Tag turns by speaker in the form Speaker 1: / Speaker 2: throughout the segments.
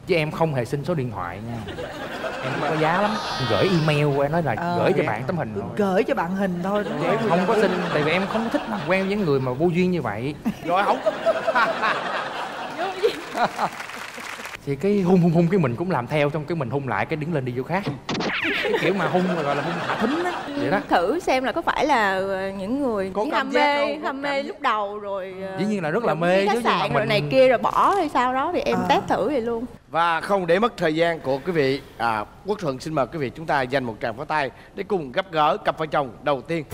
Speaker 1: Chứ em không hề xin số điện thoại nha. Em không có giá lắm. Gửi email qua nói là gửi cho bạn tấm hình thôi.
Speaker 2: Gửi cho bạn hình thôi.
Speaker 1: Không có xin, tại vì em không thích làm quen với người mà vô duyên như vậy.
Speaker 3: Rồi không.
Speaker 1: Thì cái hung cái mình cũng làm theo, xong cái mình hung lại cái đứng lên đi vô khác. Cái kiểu mà hung gọi là hung thả thính á, vậy đó.
Speaker 4: Thử xem là có phải là những người
Speaker 3: Có
Speaker 4: chỉ ham mê lúc đầu rồi
Speaker 1: Dĩ nhiên là rất là mê
Speaker 4: khách
Speaker 1: chứ,
Speaker 4: sạn
Speaker 1: nhưng mà
Speaker 4: rồi này kia rồi bỏ hay sao đó thì em test thử vậy luôn.
Speaker 3: Và không để mất thời gian của quý vị, Quốc Thuận xin mời quý vị chúng ta dành một tràng pháo tay để cùng gặp gỡ cặp vợ chồng đầu tiên.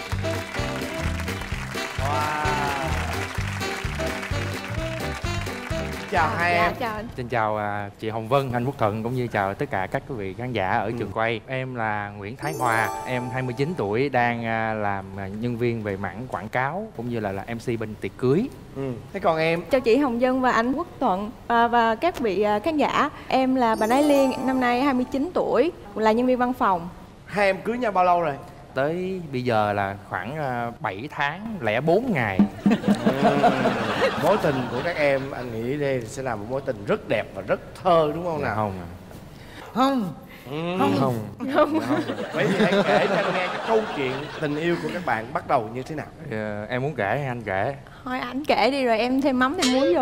Speaker 3: Chào hai em.
Speaker 4: Chào anh.
Speaker 1: Xin chào chị Hồng Vân, anh Quốc Thuận cũng như chào tất cả các quý vị khán giả ở trường quay. Em là Nguyễn Thái Hòa, em 29 tuổi, đang làm nhân viên về mảng quảng cáo cũng như là MC bên tiệc cưới.
Speaker 3: Thế còn em?
Speaker 4: Chào chị Hồng Vân và anh Quốc Thuận và các vị khán giả. Em là Bà Ái Liên, năm nay 29 tuổi, là nhân viên văn phòng.
Speaker 3: Hai em cưới nhau bao lâu rồi?
Speaker 1: Tới bây giờ là khoảng 7 tháng lẻ 4 ngày.
Speaker 3: Mối tình của các em anh nghĩ đây sẽ là một mối tình rất đẹp và rất thơ đúng không nào?
Speaker 1: Không.
Speaker 3: Không. Vậy thì hãy kể cho anh nghe cái câu chuyện tình yêu của các bạn bắt đầu như thế nào?
Speaker 1: Em muốn kể hay anh kể?
Speaker 4: Thôi anh kể đi rồi em thêm mắm thêm muối vô.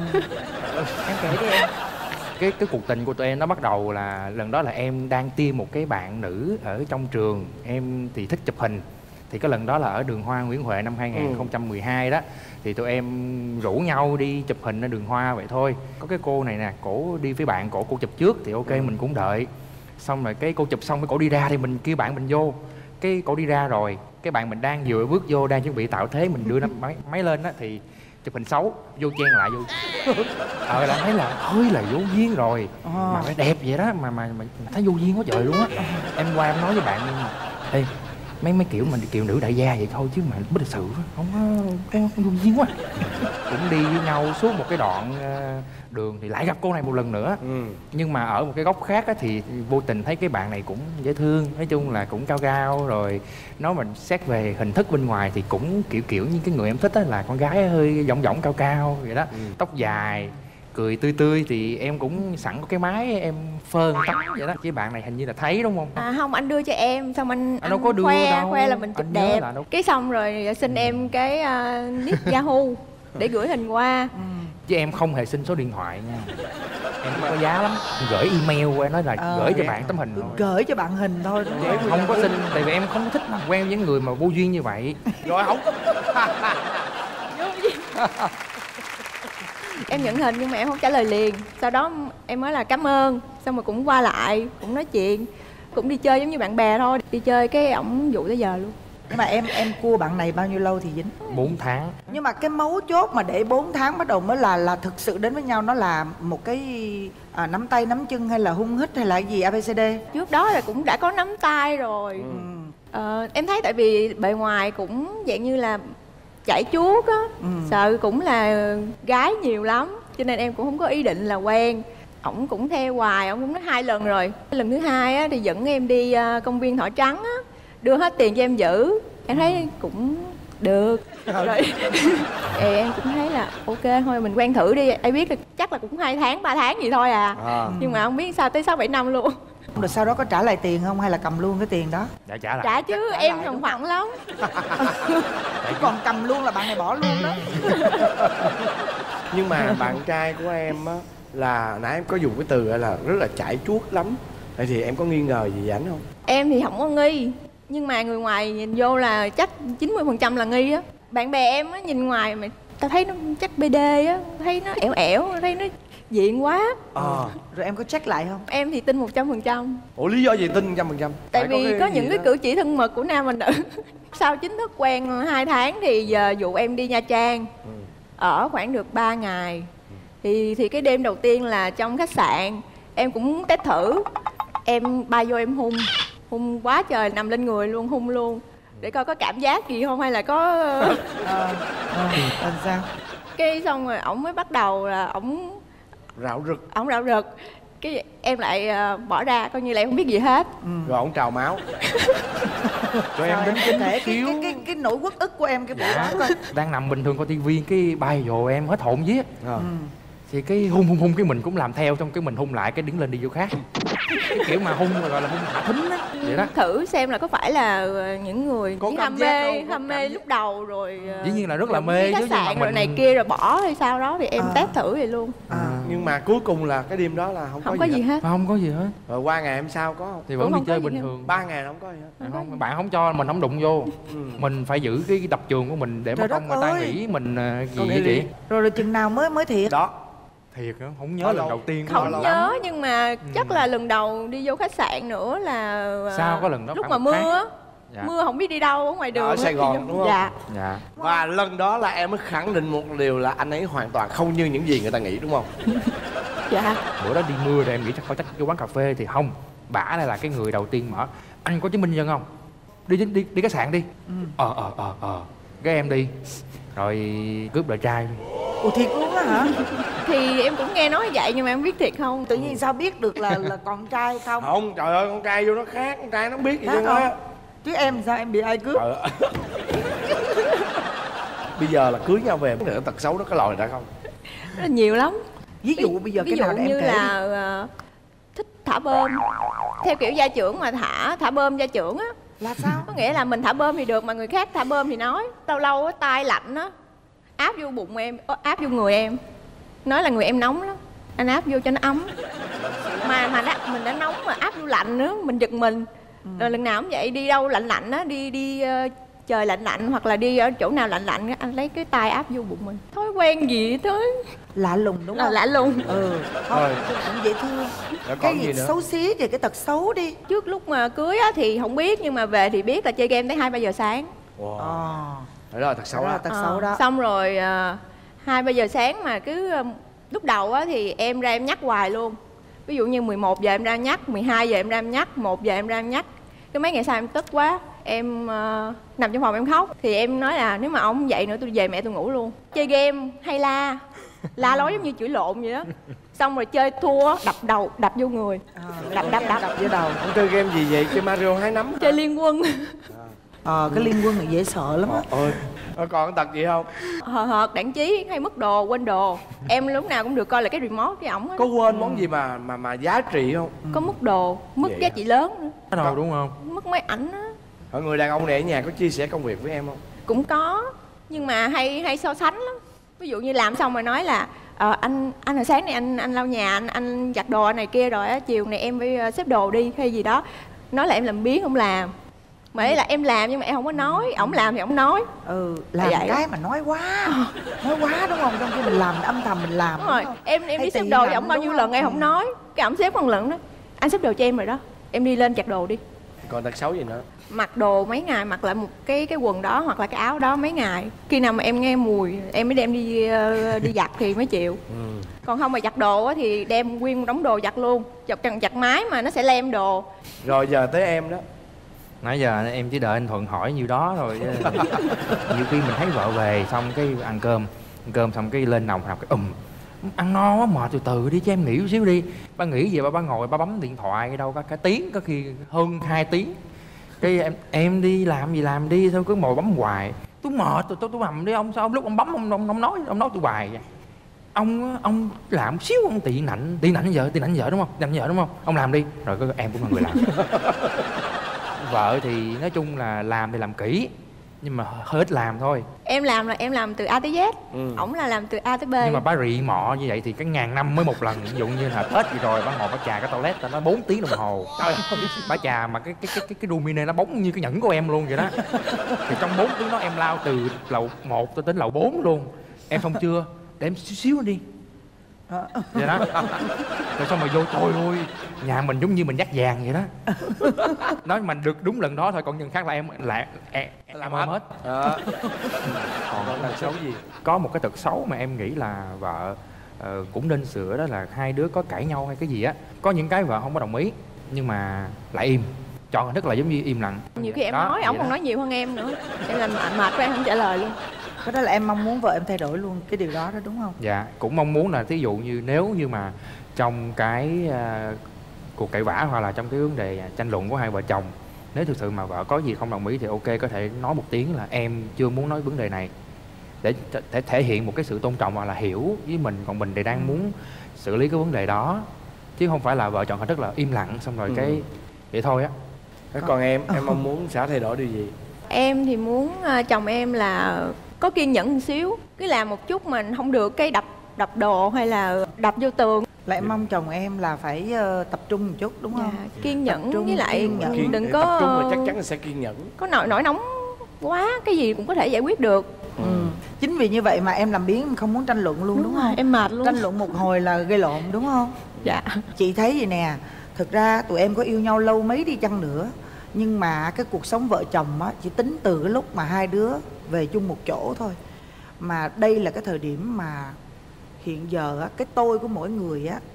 Speaker 2: Em kể đi em.
Speaker 1: Cái cuộc tình của tụi em nó bắt đầu là lần đó là em đang tiêm một cái bạn nữ ở trong trường. Em thì thích chụp hình. Thì cái lần đó là ở đường Hoa Nguyễn Huệ năm 2012 đó. Thì tụi em rủ nhau đi chụp hình ở đường Hoa vậy thôi. Có cái cô này nè, cổ đi với bạn cổ chụp trước thì ok mình cũng đợi. Xong rồi cái cô chụp xong cái cổ đi ra thì mình kêu bạn mình vô. Cái cổ đi ra rồi, cái bạn mình đang vừa bước vô, đang chuẩn bị tạo thế mình đưa máy lên á thì chụp hình xấu, vô chen lại vô. Là thấy là hơi là vô duyên rồi. Mà phải đẹp vậy đó mà thấy vô duyên quá trời luôn á. Em qua em nói với bạn ê, mấy kiểu mình kiều nữ đại gia vậy thôi chứ mà bất lịch sự không có vô duyên quá. Cũng đi với nhau suốt một cái đoạn đường thì lại gặp cô này một lần nữa. Nhưng mà ở một cái góc khác á, thì vô tình thấy cái bạn này cũng dễ thương, nói chung là cũng cao cao rồi. Nói mình xét về hình thức bên ngoài thì cũng kiểu như cái người em thích á là con gái hơi dõng cao cao vậy đó. Tóc dài, cười tươi thì em cũng sẵn có cái máy em phơn tóc vậy đó. Chứ bạn này hình như là thấy đúng không?
Speaker 4: Không, anh đưa cho em xong anh
Speaker 1: đâu có đưa
Speaker 4: khoe là mình chụp đẹp. Cái xong rồi xin em cái nick Yahoo để gửi hình qua.
Speaker 1: Chứ em không hề xin số điện thoại nha. Em không có giá lắm. Gửi email qua nói là gửi cho bạn tấm hình thôi.
Speaker 2: Gửi cho bạn hình thôi.
Speaker 1: Không có xin, tại vì em không thích làm quen với người mà vô duyên như vậy.
Speaker 3: Rồi không.
Speaker 4: Em nhận hình nhưng mà em không trả lời liền. Sau đó em mới là cảm ơn. Xong rồi cũng qua lại, cũng nói chuyện, cũng đi chơi giống như bạn bè thôi. Đi chơi cái ổng dụ tới giờ luôn.
Speaker 2: Nhưng mà em cua bạn này bao nhiêu lâu thì dính?
Speaker 1: 4 tháng.
Speaker 2: Nhưng mà cái mấu chốt mà để 4 tháng bắt đầu mới là thực sự đến với nhau, nó là một cái nắm tay nắm chân hay là hung hít hay là gì ABCD?
Speaker 4: Trước đó là cũng đã có nắm tay rồi. Em thấy tại vì bề ngoài cũng dạng như là chảy chuốt á, sợ cũng là gái nhiều lắm cho nên em cũng không có ý định là quen. Ổng cũng theo hoài, ổng cũng nói 2 lần rồi. Lần thứ 2 á thì dẫn em đi công viên Thỏ Trắng á, đưa hết tiền cho em giữ. Em thấy cũng được rồi. Em cũng thấy là ok thôi mình quen thử đi, ai biết là chắc là cũng 2 tháng 3 tháng gì thôi nhưng mà không biết sao tới 6-7 năm luôn.
Speaker 2: Rồi sau đó có trả lại tiền không hay là cầm luôn cái tiền đó?
Speaker 1: Đã trả lại.
Speaker 4: Trả chứ, em còn phận lắm.
Speaker 2: Còn cầm luôn là bạn này bỏ luôn đó.
Speaker 3: Nhưng mà bạn trai của em á là nãy em có dùng cái từ là rất là chảy chuốt lắm. Vậy thì em có nghi ngờ gì về ảnh không?
Speaker 4: Em thì không có nghi, nhưng mà người ngoài nhìn vô là chắc 90% là nghi á. Bạn bè em á nhìn ngoài mà tao thấy nó chắc BD á, thấy nó ẻo, thấy nó diện quá.
Speaker 2: Rồi em có check lại không?
Speaker 4: Em thì tin 100%.
Speaker 3: Ủa lý do gì tin 100%?
Speaker 4: Tại vì có những cái cử chỉ thân mật của nam và nữ. Sau chính thức quen 2 tháng thì giờ dụ em đi Nha Trang, ở khoảng được 3 ngày. Thì cái đêm đầu tiên là trong khách sạn, em cũng test thử. Em bay vô em hung quá trời, nằm lên người luôn, hung luôn để coi có cảm giác gì không hay là có
Speaker 2: Làm sao?
Speaker 4: cái xong rồi ổng mới bắt đầu là ổng
Speaker 3: rạo rực.
Speaker 4: Cái em lại bỏ ra coi như là em không biết gì hết.
Speaker 3: Rồi ổng trào máu.
Speaker 1: Rồi em đến
Speaker 2: kể cái nỗi uất ức của em cái buổi đó coi.
Speaker 1: Đang nằm bình thường coi tivi cái bay vô em hết hồn vía. thì cái hung cái mình cũng làm theo, xong cái mình hung lại cái đứng lên đi vô khác. Cái kiểu mà hung gọi là hung thả thính á, vậy đó.
Speaker 4: Thử xem là có phải là những người
Speaker 3: Có
Speaker 4: chỉ
Speaker 3: cảm giác không? Có
Speaker 4: ham mê lúc đầu rồi
Speaker 1: Dĩ nhiên là rất là
Speaker 4: đi
Speaker 1: mê
Speaker 4: khách
Speaker 1: chứ, nhưng mà
Speaker 4: sạn rồi
Speaker 1: mình
Speaker 4: này kia rồi bỏ hay sao đó thì em test thử vậy luôn.
Speaker 3: Nhưng mà cuối cùng là cái đêm đó là
Speaker 4: Không có gì hết.
Speaker 1: không có gì hết.
Speaker 3: Rồi qua ngày hôm sau có không?
Speaker 1: Thì vẫn
Speaker 4: Cũng
Speaker 1: đi
Speaker 4: không có
Speaker 1: chơi
Speaker 4: gì
Speaker 1: bình
Speaker 4: hết.
Speaker 1: thường.
Speaker 3: 3 ngày không có gì hết.
Speaker 1: Không, bạn không cho mình không đụng vô. Mình phải giữ cái tập trường của mình để mà
Speaker 2: Trời
Speaker 1: không
Speaker 2: đất
Speaker 1: người ta
Speaker 2: ơi.
Speaker 1: nghĩ mình gì
Speaker 3: Con
Speaker 1: vậy
Speaker 3: nghĩ
Speaker 1: chị.
Speaker 3: đi.
Speaker 2: Rồi chừng nào mới thiệt?
Speaker 3: Đó.
Speaker 1: Thiệt á, không nhớ
Speaker 3: Bao
Speaker 1: lần
Speaker 3: lâu?
Speaker 1: đầu tiên.
Speaker 4: Không
Speaker 3: lâu
Speaker 4: nhớ nhưng mà chắc là lần đầu đi vô khách sạn nữa là
Speaker 1: Sao có lần đó
Speaker 4: lúc
Speaker 1: khoảng
Speaker 4: mà
Speaker 1: một tháng.
Speaker 4: mưa á.
Speaker 1: Dạ.
Speaker 4: Mưa không biết đi đâu ở ngoài đường
Speaker 3: Ở
Speaker 4: hết.
Speaker 3: Sài Gòn, đúng không?
Speaker 4: Dạ.
Speaker 1: Dạ.
Speaker 3: Và lần đó là em mới khẳng định một điều là anh ấy hoàn toàn không như những gì người ta nghĩ, đúng không?
Speaker 4: Dạ.
Speaker 1: Bữa đó đi mưa rồi em nghĩ chắc cái quán cà phê thì không. Bả đây là cái người đầu tiên mở. Anh có chứng minh nhân dân không? Đi khách sạn đi. Cái em đi. Rồi cướp đời trai.
Speaker 2: Ủa thiệt luôn á hả?
Speaker 4: Thì em cũng nghe nói vậy nhưng mà em biết thiệt không.
Speaker 2: Tự nhiên sao biết được là con trai không?
Speaker 3: Không, trời ơi, con trai vô nó khác, con trai nó không biết gì
Speaker 2: Khác
Speaker 3: chứ
Speaker 2: không?
Speaker 3: á.
Speaker 2: Chứ em sao em bị ai cướp?
Speaker 3: Trời ơi. Bây giờ là cưới nhau về cái tật xấu nó có lòi ra không?
Speaker 4: Rất là nhiều lắm.
Speaker 2: Ví dụ bây giờ
Speaker 4: Ví
Speaker 2: cái
Speaker 4: dụ
Speaker 2: nào em
Speaker 4: như
Speaker 2: kể
Speaker 4: là thích thả bơm. Theo kiểu gia trưởng mà thả bơm gia trưởng á.
Speaker 2: là sao?
Speaker 4: Có nghĩa là mình thả bơm thì được mà người khác thả bơm thì nói. Lâu lâu á tai lạnh á, áp vô bụng em, áp vô người em. Nói là người em nóng lắm, anh áp vô cho nó ấm. Mà mình đã nóng mà áp vô lạnh nữa, mình giật mình. Rồi lần nào cũng vậy, đi đâu lạnh lạnh á, đi trời lạnh lạnh hoặc là đi ở chỗ nào lạnh lạnh á, anh lấy cái tay áp vô bụng mình. Thói quen gì thế?
Speaker 2: Lạ lùng đúng
Speaker 4: Là
Speaker 2: không?
Speaker 4: lạ lùng.
Speaker 2: Không,
Speaker 3: Rồi.
Speaker 2: cũng dễ thương.
Speaker 3: Rồi
Speaker 2: Cái
Speaker 3: còn
Speaker 2: gì
Speaker 3: gì nữa?
Speaker 2: xấu xí về cái tật xấu đi.
Speaker 4: Trước lúc mà cưới á thì không biết nhưng mà về thì biết là chơi game tới 2-3 giờ sáng.
Speaker 3: Wow.
Speaker 2: Ờ,
Speaker 3: Đó là tật xấu
Speaker 2: đó là
Speaker 3: đó.
Speaker 2: tật xấu đó.
Speaker 4: Xong rồi 2-3 giờ sáng mà cứ lúc đầu á thì em ra em nhắc hoài luôn. Ví dụ như 11 giờ em ra nhắc, 12 giờ em ra em nhắc, 1 giờ em ra em nhắc. Cái mấy ngày sau em tức quá, em nằm trong phòng em khóc. Thì em nói là nếu mà ông không dậy nữa tôi về mẹ tôi ngủ luôn. Chơi game hay la lối giống như chửi lộn vậy đó. Xong rồi chơi thua đập đầu, đập vô người. Đập
Speaker 2: vô đầu.
Speaker 3: Ông chơi game gì vậy? Chơi Mario hái nấm?
Speaker 4: Chơi liên quân.
Speaker 2: Cái liên quân này dễ sợ lắm á.
Speaker 3: Ôi. Rồi còn tật gì không?
Speaker 4: Hờ hợt, đạn chí hay mất đồ, quên đồ. Em lúc nào cũng được coi là cái remote với ổng á.
Speaker 3: Có quên món gì mà giá trị không?
Speaker 4: Có mất đồ, mất
Speaker 3: Vậy
Speaker 4: giá
Speaker 3: à?
Speaker 4: trị lớn nữa.
Speaker 1: Cái đầu đúng không?
Speaker 4: Mất máy ảnh á.
Speaker 3: Ở người đàn ông này ở nhà có chia sẻ công việc với em không?
Speaker 4: Cũng có nhưng mà hay so sánh lắm. Ví dụ như làm xong rồi nói là anh hồi sáng này anh lau nhà, anh giặt đồ này kia rồi á, chiều này em phải xếp đồ đi hay gì đó. Nói là em làm biếng không làm. Mà ấy là em làm nhưng mà em không có nói, ổng làm thì ổng nói.
Speaker 2: Làm
Speaker 4: Vậy
Speaker 2: cái mà nói quá đúng không? Trong khi mình làm âm thầm mình làm.
Speaker 4: Đúng rồi, em
Speaker 2: Hay
Speaker 4: đi xếp
Speaker 2: tùy
Speaker 4: đồ thì
Speaker 2: làm,
Speaker 4: ổng bao
Speaker 2: đúng
Speaker 4: nhiêu
Speaker 2: không?
Speaker 4: lần em không nói. Cái ổng xếp một lần đó, anh xếp đồ cho em rồi đó, em đi lên giặt đồ đi.
Speaker 3: Còn tật xấu gì nữa?
Speaker 4: Mặc đồ mấy ngày, mặc lại một cái quần đó hoặc là cái áo đó mấy ngày. Khi nào mà em nghe mùi em mới đem đi giặt thì mới chịu. Còn không mà giặt đồ á thì đem nguyên một đống đồ giặt luôn. Giặt máy mà nó sẽ lem đồ.
Speaker 3: Rồi giờ tới em đó.
Speaker 1: Nãy giờ em chỉ đợi anh Thuận hỏi nhiêu đó rồi. Nhiều khi mình thấy vợ về xong cái ăn cơm xong cái lên nòng học cái ăn no quá mệt, từ từ đi cho em nghỉ xíu đi. Ba nghỉ về ba ngồi ba bấm điện thoại đâu có cả tiếng, có khi hơn 2 tiếng. Cái em đi làm gì làm đi, sao cứ ngồi bấm hoài. Tôi mệt, tôi nằm đi ông, sao ông lúc ông bấm ông nói tôi hoài vậy. Ông làm xíu ông tị nạnh vợ đúng không? Nạnh vợ đúng không? Ông làm đi. Rồi em cũng là người làm. Vợ thì nói chung là làm thì làm kỹ nhưng mà hơi ít làm thôi.
Speaker 4: Em làm từ A tới Z. Ổng là làm từ A tới B.
Speaker 1: Nhưng mà bà rị mọ như vậy thì cái ngàn năm mới một lần. Ví dụ như là Tết gì rồi bà ngồi bà chà cái toilet nó 4 tiếng đồng hồ. Trời ơi, bà chà mà cái rumine nó bóng như cái nhẫn của em luôn vậy đó. Thì trong 4 tiếng đó em lao từ lầu 1 tới lầu 4 luôn. Em xong chưa? Để em xíu đi. Vậy đó. Rồi xong rồi vô, trời ơi, nhà mình giống như mình dắt vàng vậy đó. Nói mình được đúng lần đó thôi, còn những khác là em ôm hết.
Speaker 3: Còn tật xấu gì?
Speaker 1: Có một cái tật xấu mà em nghĩ là vợ cũng nên sửa, đó là hai đứa có cãi nhau hay cái gì á, có những cái vợ không có đồng ý nhưng mà lại im, chọn hình thức là giống như im lặng.
Speaker 4: Nhiều khi em
Speaker 1: Đó,
Speaker 4: nói ổng
Speaker 1: vậy
Speaker 4: còn
Speaker 1: đó.
Speaker 4: nói nhiều hơn em nữa. Em làm mệt quá em không trả lời luôn.
Speaker 2: Cái đó là em mong muốn vợ em thay đổi luôn cái điều đó đúng không?
Speaker 1: Dạ, cũng mong muốn là thí dụ như nếu như mà trong cái cuộc cãi vã hoặc là trong cái vấn đề tranh luận của hai vợ chồng, nếu thực sự mà vợ có gì không đồng ý thì ok, có thể nói một tiếng là em chưa muốn nói vấn đề này, để thể hiện một cái sự tôn trọng hoặc là hiểu với mình, còn mình thì đang muốn xử lý cái vấn đề đó, chứ không phải là vợ chồng họ rất là im lặng xong rồi cái vậy thôi á.
Speaker 3: Còn em mong muốn sẽ thay đổi điều gì?
Speaker 4: Em thì muốn chồng em là có kiên nhẫn một xíu, cứ làm một chút mà không được cái đập đồ hay là đập vô tường.
Speaker 2: Lại mong chồng em là phải tập trung một chút đúng không?
Speaker 4: Kiên nhẫn,
Speaker 2: trung,
Speaker 4: với lại đừng có
Speaker 3: tập trung là chắc chắn là sẽ kiên nhẫn.
Speaker 4: có nổi nóng quá, cái gì cũng có thể giải quyết được.
Speaker 2: Chính vì như vậy mà em làm biếng, không muốn tranh luận luôn đúng không?
Speaker 4: Em mệt luôn.
Speaker 2: Tranh luận một hồi là gây lộn đúng không?
Speaker 4: Dạ.
Speaker 2: Chị thấy vậy nè, thực ra tụi em có yêu nhau lâu mấy đi chăng nữa, nhưng mà cái cuộc sống vợ chồng á, chỉ tính từ cái lúc mà hai đứa về chung một chỗ thôi. Mà đây là cái thời điểm mà hiện giờ á, cái tôi của mỗi người á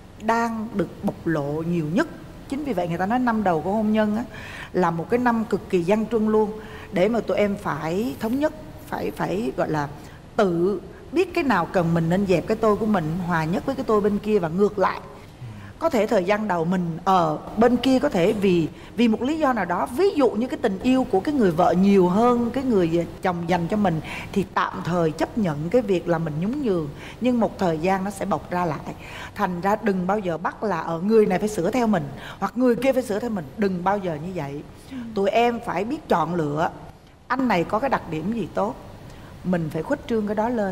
Speaker 2: đang được bộc lộ nhiều nhất. Chính vì vậy người ta nói năm đầu của hôn nhân á là một cái năm cực kỳ gian truân luôn, để mà tụi em phải thống nhất, phải gọi là tự biết cái nào cần mình nên dẹp cái tôi của mình hòa nhất với cái tôi bên kia và ngược lại. Có thể thời gian đầu mình ở bên kia có thể vì một lý do nào đó, ví dụ như cái tình yêu của cái người vợ nhiều hơn cái người chồng dành cho mình, thì tạm thời chấp nhận cái việc là mình nhún nhường, nhưng một thời gian nó sẽ bộc ra lại. Thành ra đừng bao giờ bắt là ở người này phải sửa theo mình hoặc người kia phải sửa theo mình, đừng bao giờ như vậy. Tụi em phải biết chọn lựa, anh này có cái đặc điểm gì tốt, mình phải khuếch trương cái đó lên,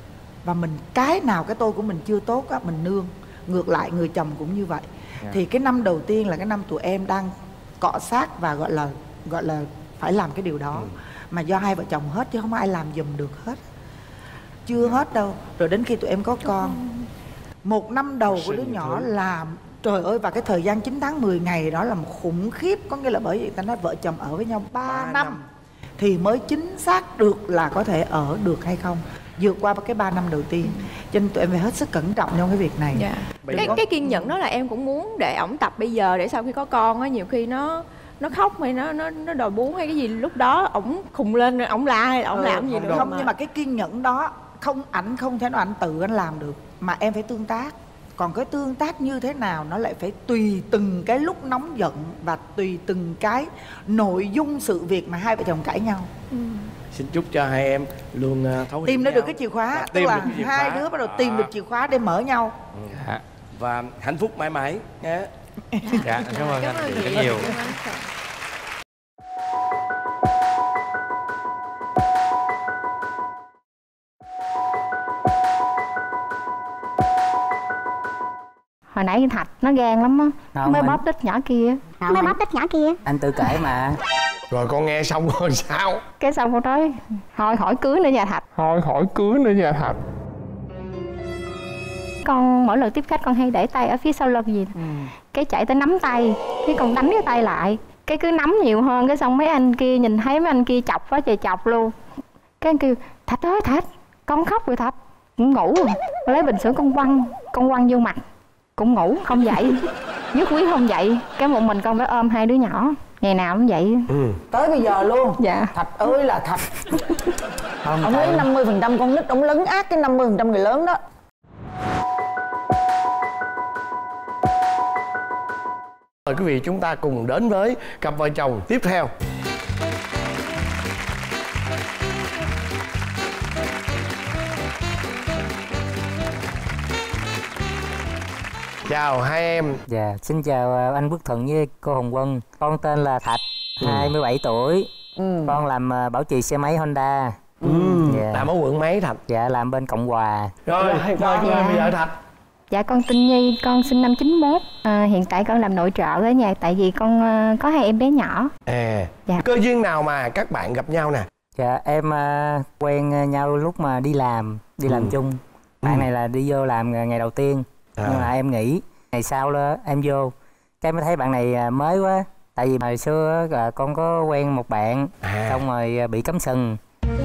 Speaker 2: và mình cái nào cái tôi của mình chưa tốt á mình nương. Ngược lại người chồng cũng như vậy. Thì cái năm đầu tiên là cái năm tụi em đang cọ sát và gọi là phải làm cái điều đó. Mà do hai vợ chồng hết chứ không ai làm giùm được hết. Chưa hết đâu. Rồi đến khi tụi em có con, một năm đầu của đứa nhỏ là trời ơi, và cái thời gian 9 tháng 10 ngày đó là một khủng khiếp. Có nghĩa là bởi vì ta nói vợ chồng ở với nhau 3 năm thì mới chính xác được là có thể ở được hay không, vượt qua cái 3 năm đầu tiên. Cho nên tụi em phải hết sức cẩn trọng trong cái việc này.
Speaker 4: Cái kiên nhẫn đó là em cũng muốn để ổng tập bây giờ, để sau khi có con á, nhiều khi nó khóc hay nó đòi bú hay cái gì, lúc đó ổng khùng lên rồi ổng la hay ổng làm gì nữa.
Speaker 2: Không, nhưng mà cái kiên nhẫn đó ảnh không thể nào ảnh tự anh làm được, mà em phải tương tác. Còn cái tương tác như thế nào nó lại phải tùy từng cái lúc nóng giận và tùy từng cái nội dung sự việc mà hai vợ chồng cãi nhau.
Speaker 3: Xin chúc cho hai em luôn thấu hiểu
Speaker 2: tìm ra
Speaker 3: nhau.
Speaker 2: được cái chìa khóa, tức là hai đứa bắt đầu tìm được chìa khóa để mở nhau.
Speaker 3: Và hạnh phúc mãi mãi nhé.
Speaker 1: Dạ, cảm ơn anh chị rất nhiều.
Speaker 5: Hồi nãy Thạch nó gan lắm á, mấy bóp đít nhỏ kia.
Speaker 6: Mấy bóp đít nhỏ kia.
Speaker 7: Anh tự kể mà.
Speaker 3: Rồi con nghe xong rồi sao?
Speaker 5: Cái xong con nói thôi khỏi cưới nữa nha Thạch. Con mỗi lần tiếp khách con hay để tay ở phía sau lưng gì cái chạy tới nắm tay, cái con đánh cái tay lại, cái cứ nắm nhiều hơn, cái xong mấy anh kia nhìn thấy mấy anh kia chọc quá trời chọc luôn. Cái anh kêu Thạch ơi Thạch, con khóc rồi Thạch. Cũng ngủ rồi, con lấy bình sữa con quăng vô mặt, cũng ngủ không dậy. Nhất quyết không dậy, cái một mình con phải ôm hai đứa nhỏ, ngày nào cũng vậy.
Speaker 2: Tới bây giờ luôn.
Speaker 5: Dạ.
Speaker 2: Thạch ơi là Thạch.
Speaker 7: Ông
Speaker 2: lấy 50% con nít, ông lấn át cái 50% người lớn đó.
Speaker 3: Mời quý vị chúng ta cùng đến với cặp vợ chồng tiếp theo. Chào hai em.
Speaker 7: Dạ, xin chào anh Quốc Thuận với cô Hồng Quân. Con tên là Thạch, 27 tuổi. Con làm bảo trì xe máy Honda. Dạ.
Speaker 3: Làm ở quận mấy Thạch?
Speaker 7: Dạ, làm bên Cộng Hòa.
Speaker 3: Rồi, bây giờ Thạch.
Speaker 5: Dạ con tên Nhi, con sinh năm 91. Hiện tại con làm nội trợ ở nhà tại vì con có hai em bé nhỏ.
Speaker 3: Dạ. Cơ duyên nào mà các bạn gặp nhau nè?
Speaker 7: Dạ, em quen nhau lúc mà đi làm chung. Bạn này là đi vô làm ngày đầu tiên. Nhưng mà em nghỉ. Ngày sau đó em vô, cái mới thấy bạn này mới quá. Tại vì hồi xưa là con có quen một bạn, xong rồi bị cắm sừng.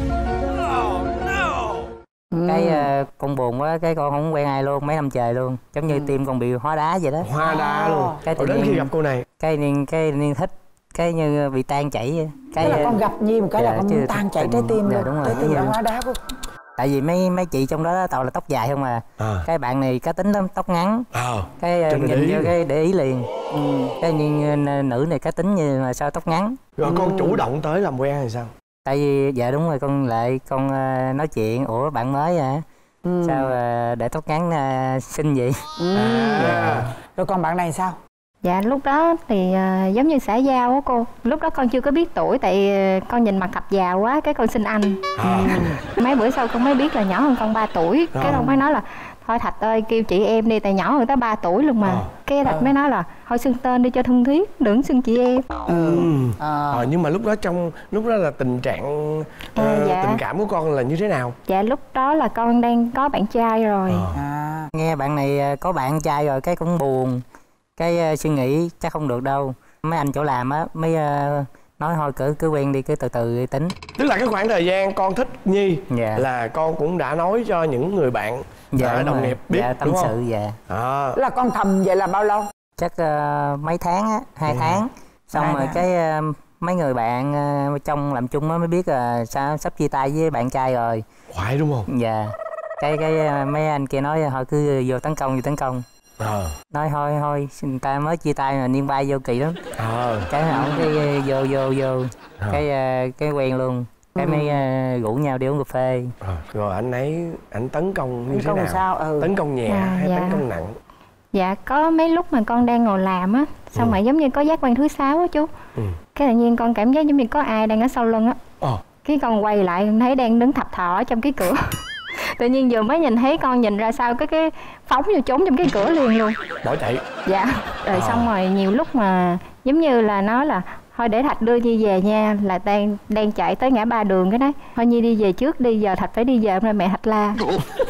Speaker 7: Cái con buồn quá, cái con không quen ai luôn mấy năm trời luôn, giống như tim con bị hóa đá vậy đó.
Speaker 3: Hóa đá luôn.
Speaker 7: Cái tự
Speaker 3: đến
Speaker 7: nhiên,
Speaker 3: khi gặp cô này
Speaker 7: cái niên thích, cái như bị tan chảy vậy.
Speaker 2: Cái là con gặp Nhi một cái là con tan chảy trái tim luôn.
Speaker 7: Đúng rồi,
Speaker 2: trái tim là hóa đá của.
Speaker 7: Tại vì mấy chị trong đó toàn là tóc dài không à. Cái bạn này cá tính lắm, tóc ngắn. Cái nhìn vô cái để ý liền. Cái nhưng nữ này cá tính như mà sao tóc ngắn.
Speaker 3: Rồi con chủ động tới làm quen hay sao?
Speaker 7: Tại vì dạ đúng rồi, con lại con nói chuyện ủa bạn mới hả? Sao để tóc ngắn xinh vậy?
Speaker 2: Dạ. Rồi còn bạn này sao?
Speaker 5: Dạ lúc đó thì giống như xã giao á cô. Lúc đó con chưa có biết tuổi, tại con nhìn mặt thập già quá cái con xin anh. Mấy bữa sau con mới biết là nhỏ hơn con 3 tuổi. Cái con mới nói là thôi Thạch ơi kêu chị em đi, tại nhỏ hơn tới 3 tuổi luôn mà. Cái Thạch mới nói là thôi xưng tên đi cho thân thiết, đừng xưng chị em.
Speaker 3: Nhưng mà lúc đó là tình trạng
Speaker 5: dạ.
Speaker 3: tình cảm của con là như thế nào?
Speaker 5: Dạ lúc đó là con đang có bạn trai rồi.
Speaker 7: Nghe bạn này có bạn trai rồi cái cũng buồn, cái suy nghĩ chắc không được đâu. Mấy anh chỗ làm á mới nói thôi cứ quen đi, cứ từ từ tính.
Speaker 3: Tức là cái khoảng thời gian con thích Nhi là con cũng đã nói cho những người bạn đồng nghiệp biết,
Speaker 7: tâm
Speaker 3: đúng
Speaker 7: sự
Speaker 3: không?
Speaker 2: Là con thầm vậy là bao lâu?
Speaker 7: Chắc mấy tháng á, 2 tháng. Xong rồi cái mấy người bạn trong làm chung á mới biết là sắp chia tay với bạn trai rồi.
Speaker 3: Khoái đúng không?
Speaker 7: Dạ. Cái mấy anh kia nói thôi cứ vô tấn công. Nói thôi người ta mới chia tay mà niên bay vô kỳ lắm. Cái ổng cái vô cái quen luôn. Cái mới rủ nhau đi uống cà phê.
Speaker 3: Rồi anh tấn công như thế nào?
Speaker 2: Sao?
Speaker 3: Tấn công nhẹ hay tấn công nặng?
Speaker 5: Dạ có mấy lúc mà con đang ngồi làm á, xong rồi giống như có giác quan thứ 6 á chú. Cái tự nhiên con cảm giác giống như có ai đang ở sau lưng á. Cái con quay lại thấy đang đứng thập thò ở trong cái cửa. Tự nhiên vừa mới nhìn thấy con nhìn ra sau cái phóng vô trốn trong cái cửa liền luôn.
Speaker 3: Bỏ chạy.
Speaker 5: Dạ. Rồi xong rồi nhiều lúc mà giống như là nói là thôi để Thạch đưa Nhi về nha, là đang chạy tới ngã ba đường cái đấy. Thôi Nhi đi về trước đi, giờ Thạch phải đi về, hôm nay mẹ Thạch la.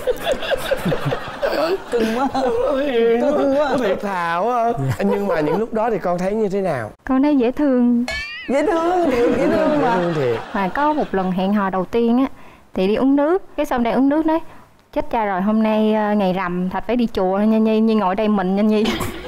Speaker 2: Cưng quá.
Speaker 3: Nó thiệt thà quá. Nhưng mà những lúc đó thì con thấy như thế nào?
Speaker 5: Con thấy dễ thương.
Speaker 2: Dễ thương mà.
Speaker 5: Mà có một lần hẹn hò đầu tiên á thì đi uống nước, cái xong đang uống nước nói chết cha rồi, hôm nay ngày rằm Thạch phải đi chùa nha Nhi, Nhi ngồi đây mình nha Nhi.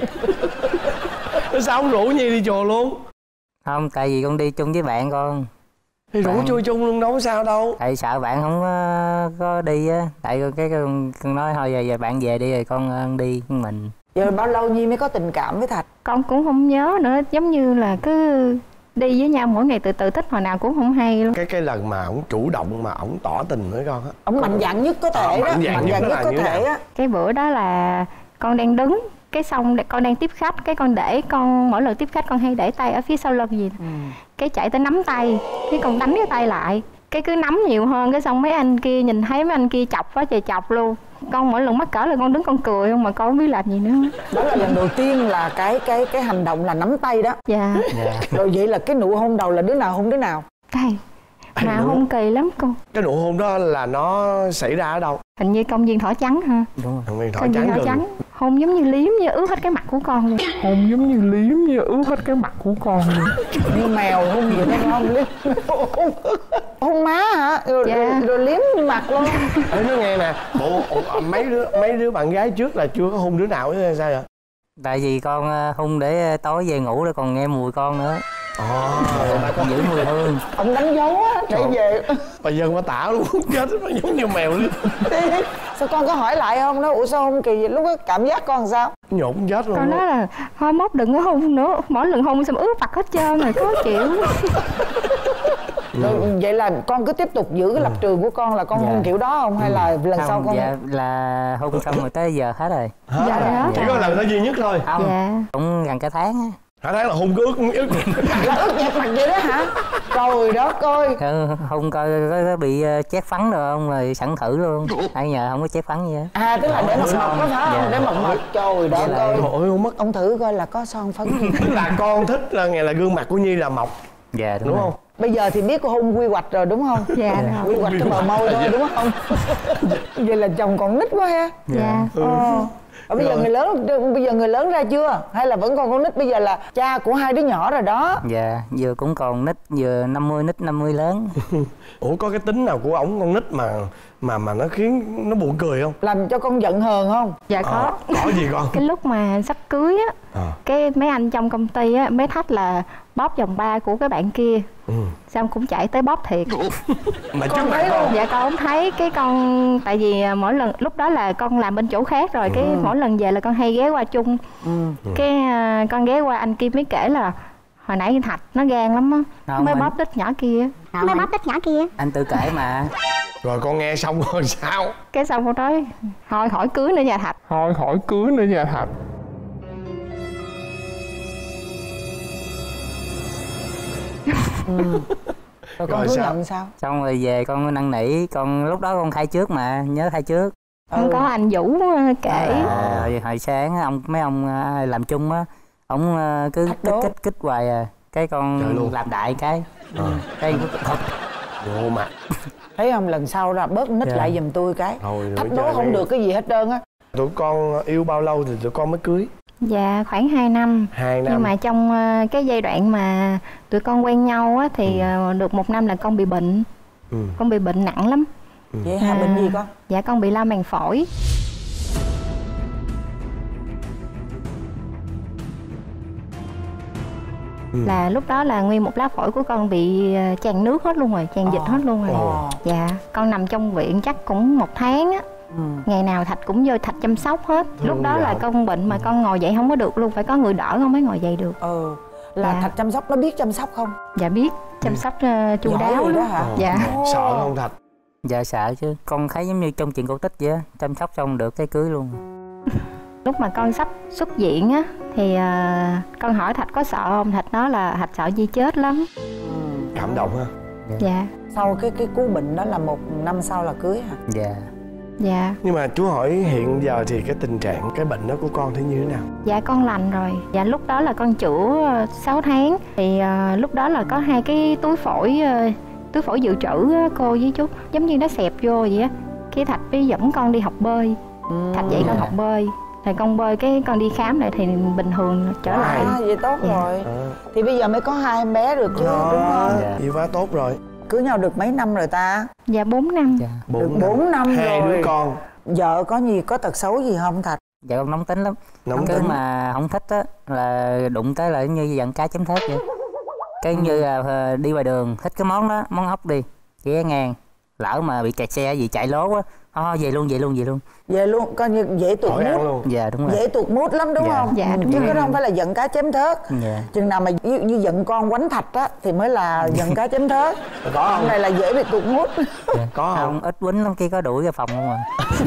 Speaker 3: Sao không rủ Nhi đi chùa luôn?
Speaker 7: Không, tại vì con đi chung với bạn con.
Speaker 3: Thì rủ chui chung luôn đâu có sao đâu.
Speaker 7: Tại sợ bạn không có đi á. Tại cái con nói thôi giờ bạn về đi rồi con đi với mình.
Speaker 2: Giờ bao lâu Nhi mới có tình cảm với Thạch?
Speaker 5: Con cũng không nhớ nữa, giống như là cứ đi với nhau mỗi ngày từ từ, thích hồi nào cũng không hay luôn.
Speaker 3: Cái lần mà ổng chủ động mà ổng tỏ tình với con á,
Speaker 2: ổng mạnh dạn nhất có thể đó, mạnh dạn nhất có thể á.
Speaker 5: Cái bữa đó là con đang đứng, cái xong con đang tiếp khách, cái con để con mỗi lần tiếp khách con hay để tay ở phía sau lưng gì cái chạy tới nắm tay, cái con đánh cái tay lại, cái cứ nắm nhiều hơn, cái xong mấy anh kia nhìn thấy mấy anh kia chọc quá trời chọc luôn. Con mỗi lần mắc cỡ là con đứng con cười không mà con không biết làm gì nữa.
Speaker 2: Đó là lần đầu tiên là cái hành động là nắm tay đó.
Speaker 5: Dạ.
Speaker 2: Rồi vậy là cái nụ hôn đầu là đứa nào hôn đứa nào?
Speaker 5: Đây mà hôn kỳ lắm cô.
Speaker 3: Cái nụ hôn đó là nó xảy ra ở đâu?
Speaker 5: Hình như công viên Thỏ Trắng ha.
Speaker 7: Đúng rồi.
Speaker 3: Công viên Thỏ
Speaker 5: Trắng. Hôn giống như liếm như ướt hết cái mặt của con luôn.
Speaker 1: Hôn giống như liếm như ướt hết cái mặt của con luôn.
Speaker 2: Như mèo hôn vậy đó không? Hôn má hả? Rồi liếm mặt luôn.
Speaker 3: Ê, nó nghe nè, mấy đứa bạn gái trước là chưa có hôn đứa nào hay sao vậy?
Speaker 7: Tại vì con hôn để tối về ngủ để còn nghe mùi con nữa. Con giữ mùi hương.
Speaker 2: Ông đánh dấu á để về.
Speaker 3: Bà dân mà tả luôn chết, nó giống như mèo luôn.
Speaker 2: Sao con có hỏi lại không? Nó ủa sao hôn kỳ vậy? Lúc đó cảm giác con sao?
Speaker 3: Nhột chết luôn.
Speaker 5: Con nói là thôi mốt đừng có hôn nữa, mỗi lần hôn xong ướt mặt hết trơn rồi, khó chịu.
Speaker 2: Rồi, vậy là con cứ tiếp tục giữ cái lập trường của con là con hôn kiểu đó không? Hay là lần sau con...
Speaker 7: Dạ là hôn xong rồi tới giờ hết rồi.
Speaker 5: Dạ.
Speaker 3: Chỉ có lần đó duy nhất thôi.
Speaker 5: Dạ.
Speaker 7: Cũng gần cả tháng á.
Speaker 3: Hả, tháng là hôn cứ ướt
Speaker 2: là ướt nhẹp mặt vậy đó hả? Trời đất ơi.
Speaker 7: Hôn coi có bị chét phấn được không rồi sẵn thử luôn. Tại nhờ không có chét phấn gì á.
Speaker 2: Tức là để mật mật đó phải không? Để mật mật. Trời đất ơi.
Speaker 3: Ôi mất.
Speaker 2: Ông thử coi là có son phấn gì.
Speaker 3: Tức là con thích là ngày là gương mặt của Nhi là mọc.
Speaker 7: Dạ
Speaker 3: đúng không?
Speaker 2: Bây giờ thì biết cô hôn quy hoạch rồi đúng không?
Speaker 5: Dạ rồi.
Speaker 2: Quy hoạch cái bờ môi thôi đúng không? Vậy là chồng còn nít quá ha.
Speaker 5: Dạ.
Speaker 2: Bây giờ người lớn ra chưa? Hay là vẫn còn con nít? Bây giờ là cha của hai đứa nhỏ rồi đó.
Speaker 7: Dạ, vừa cũng còn nít, vừa 50 nít 50 lớn.
Speaker 3: Ủa có cái tính nào của ổng con nít mà nó khiến nó buồn cười không?
Speaker 2: Làm cho con giận hờn không?
Speaker 5: Dạ có.
Speaker 3: Có gì con?
Speaker 5: Cái lúc mà sắp cưới á, cái mấy anh trong công ty á mới thách là bóp vòng ba của cái bạn kia. Xong cũng chạy tới bóp thiệt.
Speaker 3: Mà trước mặt con?
Speaker 5: Dạ con không thấy. Cái con tại vì mỗi lần lúc đó là con làm bên chỗ khác rồi, cái mỗi lần về là con hay ghé qua chung. Cái con ghé qua anh Kim mới kể là hồi nãy Thạch nó gan lắm á, mới bóp đít nhỏ kia.
Speaker 6: Mấy bắp ít nhỏ kia.
Speaker 7: Anh tự kể mà.
Speaker 3: Rồi con nghe xong rồi sao?
Speaker 5: Cái xong cô nói thôi khỏi cưới nữa nha Thạch.
Speaker 8: Thôi khỏi cưới nữa nha Thạch.
Speaker 2: Rồi con thú nhận sao?
Speaker 7: Xong rồi về con năn nỉ, con lúc đó con khai trước mà, nhớ khai trước.
Speaker 5: Không có anh Vũ kể.
Speaker 7: Hồi sáng mấy ông làm chung á, ông cứ kích hoài à. Cái con làm đại cái thật
Speaker 3: vô mặt.
Speaker 2: Thấy không, lần sau ra bớt nít lại giùm tôi cái. Thách đố không được cái gì hết trơn á.
Speaker 3: Tụi con yêu bao lâu thì tụi con mới cưới?
Speaker 5: Dạ khoảng 2 năm.
Speaker 3: 2 năm.
Speaker 5: Nhưng mà trong cái giai đoạn mà tụi con quen nhau á thì được 1 năm là con bị bệnh. Con bị bệnh nặng lắm.
Speaker 2: Vậy hả? Bệnh gì con?
Speaker 5: Dạ con bị lao màng phổi. Là lúc đó là nguyên một lá phổi của con bị tràn nước hết luôn rồi, tràn dịch hết luôn rồi. Dạ con nằm trong viện chắc cũng 1 tháng á. Ngày nào Thạch cũng vô Thạch chăm sóc hết. Lúc đó là con bệnh mà con ngồi dậy không có được luôn, phải có người đỡ con mới ngồi dậy được.
Speaker 2: Là Thạch chăm sóc, nó biết chăm sóc không?
Speaker 5: Dạ biết, chăm sóc chu đáo
Speaker 2: đó hả?
Speaker 5: Dạ.
Speaker 3: Sợ không Thạch?
Speaker 7: Dạ sợ chứ, con thấy giống như trong chuyện cổ tích vậy á, chăm sóc xong được cái cưới luôn.
Speaker 5: Lúc mà con sắp xuất viện á thì con hỏi Thạch có sợ không, Thạch nói là Thạch sợ Di chết lắm.
Speaker 3: Cảm động ha.
Speaker 5: Dạ.
Speaker 2: Sau cái cú bệnh đó là 1 năm sau là cưới hả?
Speaker 7: Dạ.
Speaker 5: Dạ.
Speaker 3: Nhưng mà chú hỏi hiện giờ thì cái tình trạng cái bệnh đó của con thì như thế nào?
Speaker 5: Dạ con lành rồi. Dạ lúc đó là con chữa 6 tháng. Thì lúc đó là có 2 cái túi phổi dự trữ á, cô với chú, giống như nó xẹp vô vậy á. Cái Thạch mới dẫn con đi học bơi. Thạch dạy con học bơi. Thì con bơi cái con đi khám lại thì bình thường trở lại.
Speaker 2: Vậy tốt rồi. Thì bây giờ mới có 2 em bé được chứ, đúng không?
Speaker 3: Vậy quá tốt rồi.
Speaker 2: Cưới nhau được mấy năm rồi ta?
Speaker 5: Dạ 4 năm.
Speaker 7: Dạ.
Speaker 2: Được 4 năm
Speaker 3: 2
Speaker 2: rồi.
Speaker 3: đứa con.
Speaker 2: Vợ có tật xấu gì không Thạch?
Speaker 7: Dạ con nóng tính lắm.
Speaker 3: Nóng
Speaker 7: Cứ
Speaker 3: tính.
Speaker 7: mà không thích á là đụng tới là như giận cá chém thớt vậy. Cái như là đi ngoài đường thích cái món đó, món ốc đi, ghé ngang, lỡ mà bị kẹt xe gì chạy lố á, về luôn.
Speaker 2: Về luôn, coi như dễ tuột mút
Speaker 3: luôn.
Speaker 7: Dạ đúng rồi.
Speaker 2: Dễ tuột mút lắm đúng không?
Speaker 5: Dạ đúng
Speaker 2: chứ
Speaker 5: rồi.
Speaker 2: không phải là giận cá chém thớt.
Speaker 7: Dạ.
Speaker 2: Chừng nào mà ví dụ như giận con quánh Thạch á thì mới là giận cá chém thớt.
Speaker 3: Có không?
Speaker 2: Hôm này là dễ bị tuột mút.
Speaker 7: Dạ.
Speaker 3: Có không?
Speaker 7: Ít quýnh lắm, kia có đuổi ra phòng không à.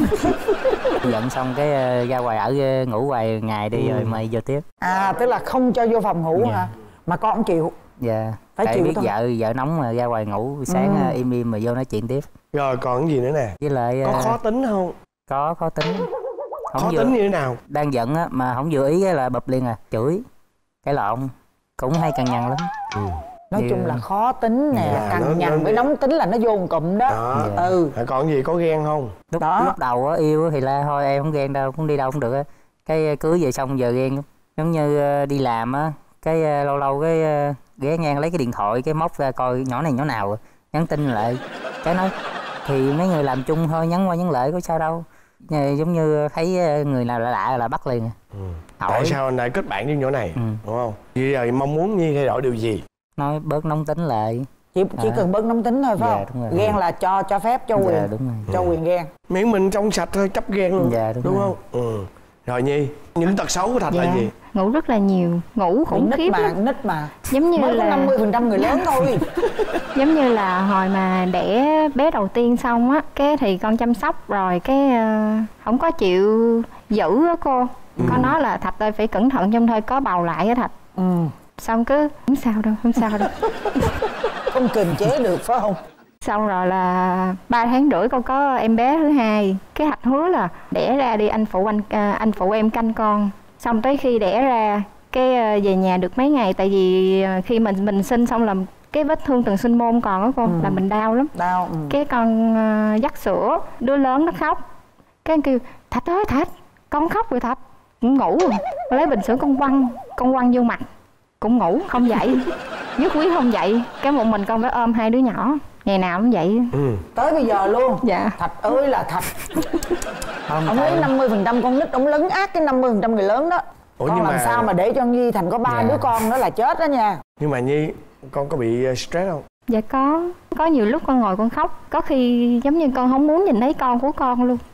Speaker 7: Giận xong cái ra ngoài ở ngủ hoài ngày đi rồi mày vô tiếp.
Speaker 2: Tức là không cho vô phòng ngủ hả? Mà con không chịu.
Speaker 7: Dạ.
Speaker 2: Phải
Speaker 7: Tại
Speaker 2: chịu
Speaker 7: biết
Speaker 2: thôi.
Speaker 7: vợ nóng mà ra ngoài ngủ sáng im mà vô nói chuyện tiếp.
Speaker 3: Rồi còn cái gì nữa nè?
Speaker 7: Với lại
Speaker 3: Có khó tính không?
Speaker 7: có khó tính.
Speaker 3: Khó tính như thế nào?
Speaker 7: Đang giận á mà không vừa ý cái là bụp liền chửi cái lộn, cũng hay cằn nhằn lắm.
Speaker 2: Nói chung là khó tính nè, cằn nhằn với nóng tính là nó vô một cụm đó.
Speaker 3: Còn gì có ghen không?
Speaker 7: Lúc đầu á yêu thì la thôi em không ghen đâu, cũng đi đâu cũng được á. Cái cưới về xong giờ ghen, giống như đi làm á, cái lâu lâu cái ghé ngang lấy cái điện thoại cái móc ra coi nhỏ này nhỏ nào, nhắn tin lại, cái nói thì mấy người làm chung thôi, nhắn qua nhắn lại có sao đâu. Giống như thấy người nào lạ là bắt liền.
Speaker 3: Tại sao anh lại kết bạn với nhỏ này, đúng không? Bây giờ mong muốn Nhi thay đổi điều gì?
Speaker 7: Nói bớt nóng tính lại.
Speaker 2: Chỉ cần bớt nóng tính thôi phải không?
Speaker 7: Đúng rồi.
Speaker 2: Ghen là cho phép, cho quyền.
Speaker 7: Đúng rồi.
Speaker 2: Cho quyền ghen.
Speaker 3: Miễn mình trong sạch thôi, chấp ghen luôn.
Speaker 7: Đúng
Speaker 3: không? Rồi Nhi, những tật xấu của Thạch là gì?
Speaker 5: Ngủ rất là nhiều, ngủ khủng khiếp lắm.
Speaker 2: Nít mà
Speaker 5: Giống như
Speaker 2: mới
Speaker 5: là
Speaker 2: có 50% người lớn thôi.
Speaker 5: Giống như là hồi mà đẻ bé đầu tiên xong á, cái thì con chăm sóc rồi cái không có chịu giữ á cô. Con nói là Thạch ơi phải cẩn thận trong thôi có bầu lại á Thạch. Xong cứ không sao đâu.
Speaker 2: Không kiềm chế được phải không?
Speaker 5: Xong rồi là 3 tháng rưỡi con có em bé thứ 2. Cái Thạch hứa là đẻ ra đi anh phụ em canh con. Xong tới khi đẻ ra cái về nhà được mấy ngày, tại vì khi mình sinh xong là cái vết thương từng sinh môn còn đó cô, là mình đau lắm.
Speaker 2: Đau.
Speaker 5: Cái con dắt sữa, đứa lớn nó khóc. Cái anh kêu Thạch ơi Thạch, con khóc rồi Thạch. Cũng ngủ rồi. Lấy bình sữa con quăng vô mặt. Cũng ngủ không dậy. Nhất quyết không dậy. Cái một mình con phải ôm 2 đứa nhỏ. Ngày nào cũng vậy.
Speaker 2: Tới bây giờ luôn.
Speaker 5: Dạ.
Speaker 2: Thạch ơi là Thạch. Ông lấy 50% con nít, ông lấn át cái 50% người lớn đó. Con làm sao mà để cho Nhi thành có 3 đứa con đó là chết đó nha.
Speaker 3: Nhưng mà Nhi, con có bị stress không?
Speaker 5: Dạ có nhiều lúc con ngồi con khóc. Có khi giống như con không muốn nhìn thấy con của con luôn.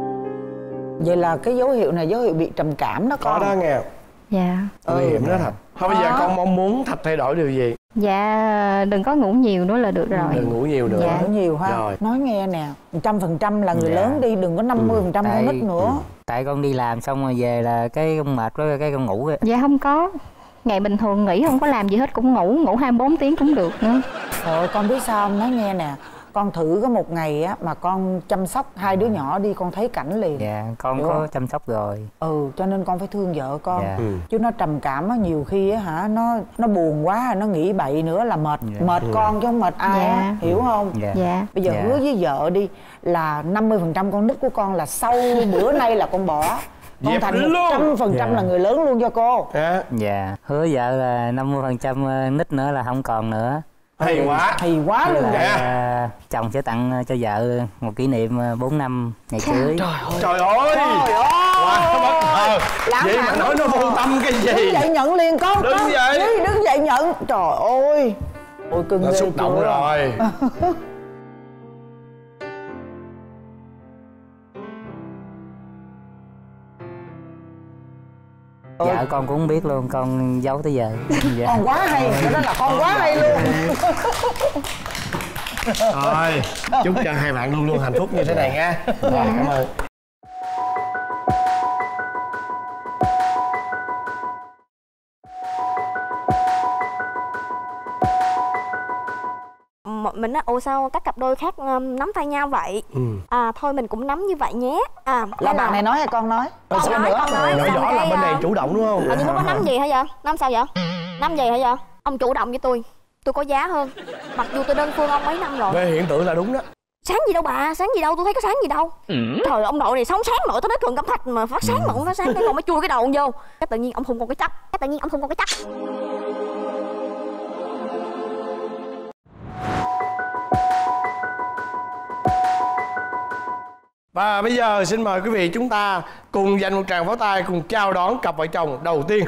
Speaker 2: Vậy là cái dấu hiệu này dấu hiệu bị trầm cảm đó con.
Speaker 3: Có đó nghe.
Speaker 5: Dạ.
Speaker 3: Nguy hiểm đó Thạch. Thôi bây giờ con mong muốn Thạch thay đổi điều gì?
Speaker 5: Dạ đừng có ngủ nhiều nữa là được rồi.
Speaker 3: Đừng ngủ nhiều nữa.
Speaker 2: Ngủ nhiều ha.
Speaker 3: Rồi.
Speaker 2: Nói nghe nè, 100% là người lớn đi, đừng có 50% con nít nữa.
Speaker 7: Tại con đi làm xong rồi về là cái con mệt với cái con ngủ.
Speaker 5: Dạ không có. Ngày bình thường nghỉ không có làm gì hết cũng ngủ 24 tiếng cũng được nữa.
Speaker 2: Thôi con biết sao không? Nói nghe nè, con thử có một ngày á mà con chăm sóc hai đứa nhỏ đi, con thấy cảnh liền.
Speaker 7: Dạ con
Speaker 2: hiểu
Speaker 7: có
Speaker 2: không?
Speaker 7: chăm sóc rồi.
Speaker 2: Cho nên con phải thương vợ con.
Speaker 7: Dạ.
Speaker 2: Chứ nó trầm cảm á, nhiều khi á hả, nó buồn quá, nó nghĩ bậy nữa là mệt. Mệt con chứ không mệt ai á, hiểu không?
Speaker 5: Dạ.
Speaker 2: Bây giờ hứa với vợ đi là 50% con nít của con là sau bữa nay là con bỏ. Con thành 100% là người lớn luôn cho cô.
Speaker 7: Dạ. Hứa vợ là 50% nít nữa là không còn nữa.
Speaker 3: Hay quá.
Speaker 2: Hay quá luôn nè.
Speaker 7: Chồng sẽ tặng cho vợ một kỷ niệm 4 năm ngày cưới.
Speaker 3: Trời ơi. Quá bất ngờ. Vậy mà nói nó vô tâm cái gì?
Speaker 2: Đứng dậy nhận liền con.
Speaker 3: Đứng dậy.
Speaker 2: Đứng dậy nhận. Trời ơi. Ôi cưng ghê.
Speaker 3: Nó xúc động rồi.
Speaker 7: Dạ con cũng không biết luôn, con giấu tới giờ. Dạ.
Speaker 2: Con quá hay, đó là con quá hay luôn.
Speaker 3: Rồi, chúc cho hai bạn luôn luôn hạnh phúc như thế này nha. Rồi, cảm ơn.
Speaker 6: Mình nói ồ sao các cặp đôi khác nắm tay nhau vậy? Thôi mình cũng nắm như vậy nhé.
Speaker 2: Là bạn này nói hay con nói?
Speaker 6: Con nói
Speaker 3: Nói rõ là bên này chủ động đúng không?
Speaker 6: Nhưng có nắm gì hả vậy? Nắm sao vậy? Nắm gì hả vậy? Ông chủ động với tôi có giá hơn. Mặc dù tôi đơn phương ông mấy năm rồi.
Speaker 3: Về hiện tượng là đúng đó.
Speaker 6: Sáng gì đâu bà, sáng gì đâu, tôi thấy có sáng gì đâu. Trời ông nội này sống sáng nội tới đất Cường Cẩm Thạch mà phát sáng mà không phát sáng cái còn mới chui cái đầu ông vô. Cái tự nhiên ông không còn cái chắc.
Speaker 3: Và bây giờ xin mời quý vị chúng ta cùng dành một tràng pháo tay cùng chào đón cặp vợ chồng đầu tiên.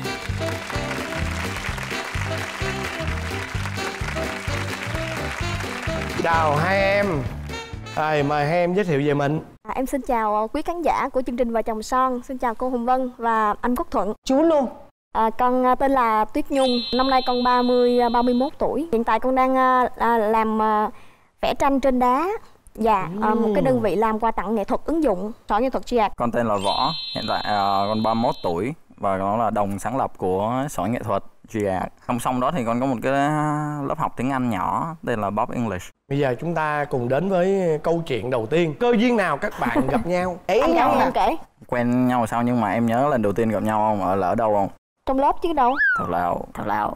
Speaker 3: Chào hai em. Mời hai em giới thiệu về mình.
Speaker 6: Em xin chào quý khán giả của chương trình Vợ Chồng Son. Xin chào cô Hồng Vân và anh Quốc Thuận.
Speaker 2: Chú luôn.
Speaker 6: Con tên là Tuyết Nhung. Năm nay con 31 tuổi. Hiện tại con đang làm vẽ tranh trên đá. Dạ, một cái đơn vị làm quà tặng nghệ thuật ứng dụng, sở nghệ thuật GIAC.
Speaker 9: Con tên là Võ, hiện tại con 31 tuổi và nó là đồng sáng lập của sở nghệ thuật GIAC. Song song đó thì con có một cái lớp học tiếng Anh nhỏ tên là Bob English.
Speaker 3: Bây giờ chúng ta cùng đến với câu chuyện đầu tiên. Cơ duyên nào các bạn gặp nhau?
Speaker 6: Anh kể.
Speaker 9: Quen nhau sao nhưng mà em nhớ lần đầu tiên gặp nhau không? Ở đâu không?
Speaker 6: Trong lớp chứ đâu.
Speaker 9: Thảo Lào.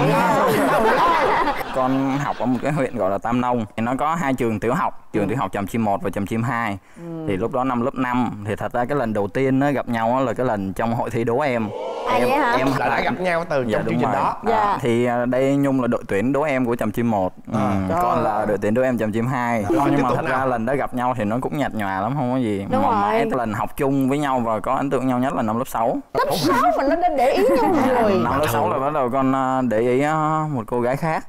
Speaker 9: Con học ở một cái huyện gọi là Tam Nông. Nó có hai trường tiểu học, trường tiểu học Tràm Chim 1 và Tràm Chim 2. Thì lúc đó năm lớp 5 thì thật ra cái lần đầu tiên nó gặp nhau là cái lần trong hội thi đố em.
Speaker 6: Vậy hả?
Speaker 3: Em đã gặp nhau từ trong chương trình đó.
Speaker 9: Thì đây Nhung là đội tuyển đố em của Tràm Chim 1. Con là đội tuyển đố em Tràm Chim 2. Nhưng mà thật ra lần đó gặp nhau thì nó cũng nhạt nhòa lắm, không có gì.
Speaker 6: Đúng rồi.
Speaker 9: Mãi lần học chung với nhau và có ấn tượng nhau nhất là năm lớp 6.
Speaker 2: Lớp 6 mà nó đã để ý nhau rồi.
Speaker 9: Năm lớp 6 là bắt đầu con để ý một cô gái khác.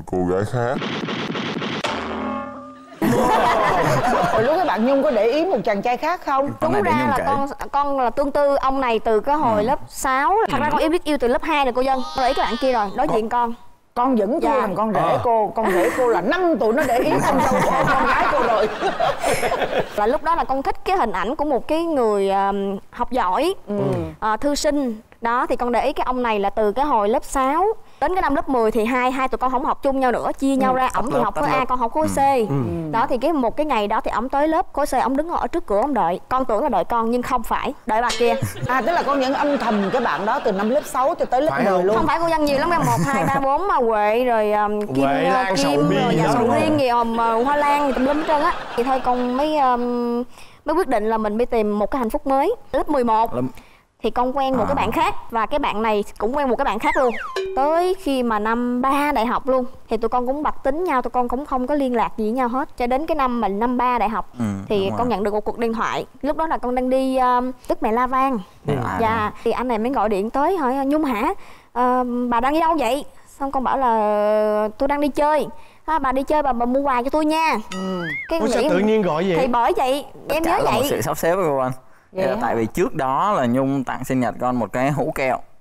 Speaker 2: Rồi lúc các bạn Nhung có để ý một chàng trai khác không?
Speaker 6: Đúng ra là con là tương tư ông này từ cái hồi lớp 6. Thật ra con biết yêu từ lớp 2 rồi cô Dân. Con để ý cái bạn kia rồi, đối diện con.
Speaker 2: Con vẫn chưa thằng con rể cô. Con rể cô là 5 tuổi nó để ý thâm sâu của con gái cô rồi.
Speaker 6: Là lúc đó là con thích cái hình ảnh của một cái người học giỏi, thư sinh. Đó thì con để ý cái ông này là từ cái hồi lớp 6 đến cái năm lớp 10 thì hai tụi con không học chung nhau nữa, chia nhau ra. Ổng thì học khối A, con học khối C. Đó thì một cái ngày đó thì ổng tới lớp khối C, ổng đứng ở trước cửa ổng đợi. Con tưởng là đợi con nhưng không phải, đợi bà kia.
Speaker 2: Tức là con vẫn âm thầm cái bạn đó từ năm lớp 6 cho tới lớp 10 luôn.
Speaker 6: Không phải cô Dân nhiều lắm em, 1, 2, 3, 4 mà Huệ rồi Kim rồi sầu riêng gì hoa lan gì tùm lum hết trơn á. Thì thôi con mới quyết định là mình đi tìm một cái hạnh phúc mới. Lớp 11 thì con quen một cái bạn khác và cái bạn này cũng quen một cái bạn khác luôn. Tới khi mà năm 3 đại học luôn thì tụi con cũng bặt tính nhau, tụi con cũng không có liên lạc gì với nhau hết cho đến cái năm mình năm 3 đại học thì con nhận được một cuộc điện thoại. Lúc đó là con đang đi Đức Mẹ La Vang. Dạ thì anh này mới gọi điện tới hỏi Nhung hả, bà đang đi đâu vậy? Xong con bảo là tôi đang đi chơi. Bà đi chơi bà mua quà cho tôi nha.
Speaker 3: Cái sao tự nhiên gọi vậy?
Speaker 6: Thì bởi vậy em nhớ vậy.
Speaker 9: Một sự sắp xếp của cô anh. Tại vì trước đó là Nhung tặng sinh nhật con một cái hũ kẹo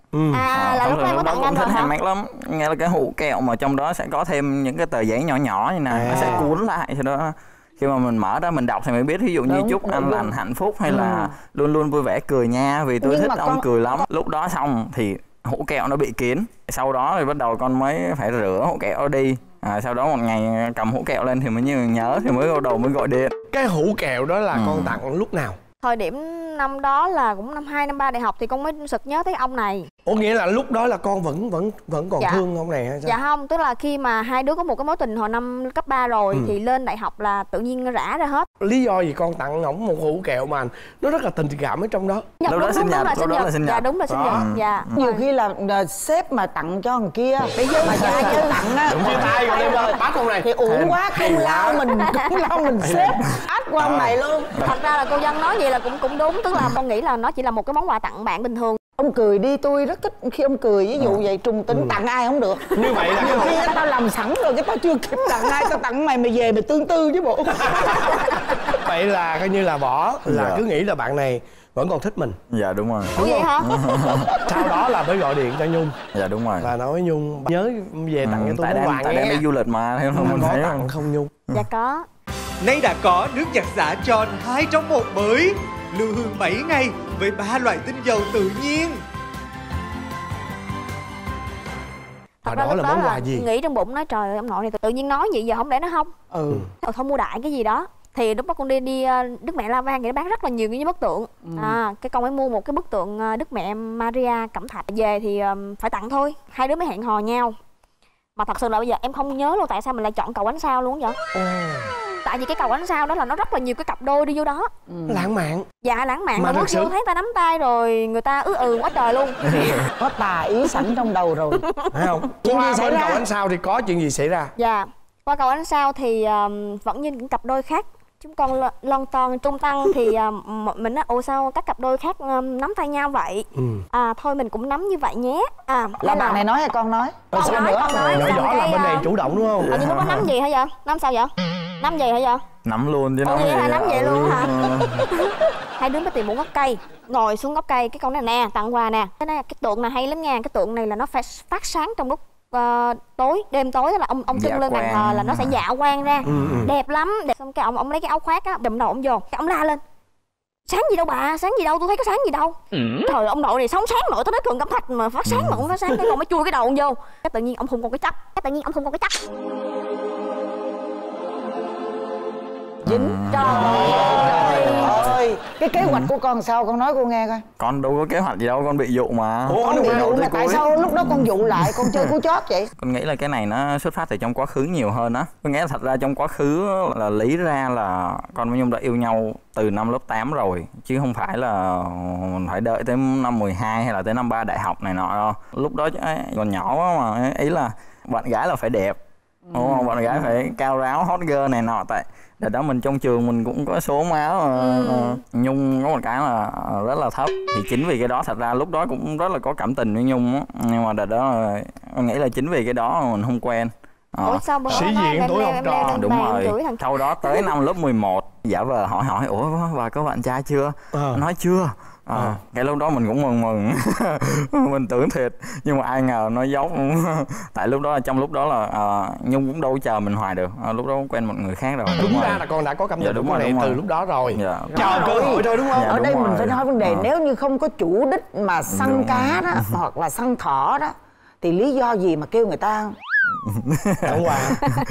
Speaker 6: Là lúc đó em có tặng anh
Speaker 9: thích
Speaker 6: rồi hả?
Speaker 9: handmade lắm, nghe là cái hũ kẹo mà trong đó sẽ có thêm những cái tờ giấy nhỏ nhỏ như này, nó sẽ cuốn lại, sau đó khi mà mình mở ra mình đọc thì mới biết, ví dụ như chúc anh lành hạnh phúc hay là luôn luôn vui vẻ cười nha, vì tôi thích ông cười lắm. Lúc đó xong thì hũ kẹo nó bị kín, sau đó thì bắt đầu con mới phải rửa hũ kẹo đi. Sau đó một ngày cầm hũ kẹo lên thì mới nhớ thì mới bắt đầu mới gọi điện.
Speaker 3: Cái hũ kẹo đó là con tặng lúc nào?
Speaker 6: Thời điểm năm đó là cũng năm 2, năm 3 đại học thì con mới sực nhớ tới ông này.
Speaker 3: Ủa nghĩa là lúc đó là con vẫn còn thương ông này hay sao?
Speaker 6: Dạ không, tức là khi mà hai đứa có một cái mối tình hồi năm cấp 3 rồi thì lên đại học là tự nhiên rã ra hết.
Speaker 3: Lý do gì con tặng ổng một hũ kẹo mà nó rất là tình cảm ở trong đó?
Speaker 9: Lúc đó sinh nhật, lúc đó là sinh nhật.
Speaker 6: Dạ đúng là sinh nhật. Dạ.
Speaker 2: Nhiều khi là sếp mà tặng cho thằng kia, bây giờ mà cha chứ tặng á.
Speaker 3: Đúng chia tay rồi em ơi, bắt ông này.
Speaker 2: Thì uổng quá, không lao mình sếp ách qua ông này luôn.
Speaker 6: Thật ra là cô Dân nói vậy là cũng đúng, tức là con nghĩ là nó chỉ là một cái món quà tặng bạn bình thường.
Speaker 2: Ông cười đi, tôi rất thích khi ông cười, ví dụ vậy trùng tính tặng ai không được.
Speaker 3: Như vậy là
Speaker 2: khi tao làm sẵn rồi cái tao chưa kịp tặng ai, tao tặng mày về mày tương tư chứ bộ.
Speaker 3: Vậy là coi như là bỏ, là cứ nghĩ là bạn này vẫn còn thích mình.
Speaker 9: Dạ đúng rồi.
Speaker 6: Ủa vậy hả?
Speaker 3: Sau đó là mới gọi điện cho Nhung.
Speaker 9: Dạ đúng rồi.
Speaker 3: Và nói Nhung nhớ về tặng cho tôi món quà nghe.
Speaker 9: Tại đang đi du lịch mà, theo không mình
Speaker 3: có
Speaker 9: thấy
Speaker 3: tặng không Nhung?
Speaker 6: Dạ có.
Speaker 10: Nay đã có nước giặt xả tròn 2 trong 1 mới, lưu hương 7 ngày với 3 loại tinh dầu tự nhiên.
Speaker 3: Và đó là món quà gì?
Speaker 6: Nghĩ trong bụng nói trời ơi, ông nội này tự nhiên nói vậy giờ không để nó không. Thôi mua đại cái gì đó. Thì lúc đó con đi Đức Mẹ La Vang thì nó bán rất là nhiều những bức tượng. Cái con mới mua một cái bức tượng Đức Mẹ Maria Cẩm Thạch về thì phải tặng thôi. Hai đứa mới hẹn hò nhau. Mà thật sự là bây giờ em không nhớ luôn tại sao mình lại chọn cầu ánh sao luôn vậy. Tại vì cái cầu ánh sao đó là nó rất là nhiều cái cặp đôi đi vô đó.
Speaker 3: Lãng mạn.
Speaker 6: Dạ lãng mạn, mà bước vô thấy ta nắm tay rồi người ta quá trời luôn.
Speaker 2: Có tà ý sẵn trong đầu rồi,
Speaker 3: phải không?
Speaker 2: Chuyện
Speaker 3: qua
Speaker 2: gì xảy
Speaker 3: bên
Speaker 2: ra?
Speaker 3: cầu ánh sao thì có chuyện gì xảy ra?
Speaker 6: Dạ, qua cầu ánh sao thì vẫn như những cặp đôi khác. Chúng con lon ton trung tăng thì mình nói ồ sao các cặp đôi khác nắm tay nhau vậy? Thôi mình cũng nắm như vậy nhé.
Speaker 2: Là bạn này nói hay con nói?
Speaker 6: Con nói.
Speaker 3: Nhỏ là bên này chủ động đúng không?
Speaker 6: Nhưng nó nắm gì hả vậy? Nắm sao vậy? Nắm gì hả vậy?
Speaker 9: Nắm luôn chứ nắm
Speaker 6: gì hả? Nắm vậy luôn hả? Hai đứa mới tìm một gốc cây, ngồi xuống gốc cây, cái con này nè, tặng quà nè. Cái tượng này hay lắm nha, cái tượng này là nó phải phát sáng trong lúc tối, đêm tối, tức là ông trưng lên bàn thờ là nó sẽ dạ quang ra. Đẹp lắm, đẹp. Xong cái ông lấy cái áo khoác á, đùm đầu ông vô, cái ông la lên. Sáng gì đâu bà, sáng gì đâu, tôi thấy có sáng gì đâu. Trời ông nội này sống sáng nội tới Cường Cẩm Thạch mà phát sáng mà không phát sáng, cái con mới chui cái đầu ông vô. Cái tự nhiên ông không còn cái chắc.
Speaker 2: Dính. Trời ơi, cái kế hoạch của con sao, con nói cô nghe coi.
Speaker 9: Con đâu có kế hoạch gì đâu, con bị dụ mà.
Speaker 2: Con bị dụ mà tại sao lúc đó con dụ lại, con chơi cú chót vậy?
Speaker 9: Con nghĩ là cái này nó xuất phát từ trong quá khứ nhiều hơn á. Con nghĩ là thật ra trong quá khứ là lý ra là con với Nhung đã yêu nhau từ năm lớp 8 rồi, chứ không phải là phải đợi tới năm 12 hay là tới năm 3 đại học này nọ đâu. Lúc đó còn nhỏ quá mà, ý là bạn gái là phải đẹp, đúng không? Bạn gái phải cao ráo, hot girl này nọ. Tại đợt đó mình trong trường mình cũng có số máu Nhung có một cái là rất là thấp, thì chính vì cái đó thật ra lúc đó cũng rất là có cảm tình với Nhung á, nhưng mà đợt đó con nghĩ là chính vì cái đó mà mình không quen.
Speaker 6: Sao
Speaker 3: sĩ diện tuổi học trò.
Speaker 9: Đúng rồi. Sau đó tới năm lớp 11 giả vờ hỏi ủa bà có bạn trai chưa? Nói chưa. Cái lúc đó mình cũng mừng mình tưởng thiệt, nhưng mà ai ngờ nó dốc. Tại lúc đó trong lúc đó là Nhung cũng đâu chờ mình hoài được, lúc đó cũng quen một người khác rồi.
Speaker 3: Đúng ra là con đã có cảm nhận của này từ lúc đó rồi.
Speaker 2: Chờ cơ hội thôi đúng không? Ở đây mình phải nói vấn đề nếu như không có chủ đích mà săn cá đó hoặc là săn thỏ đó thì lý do gì mà kêu người ta
Speaker 3: tặng quà?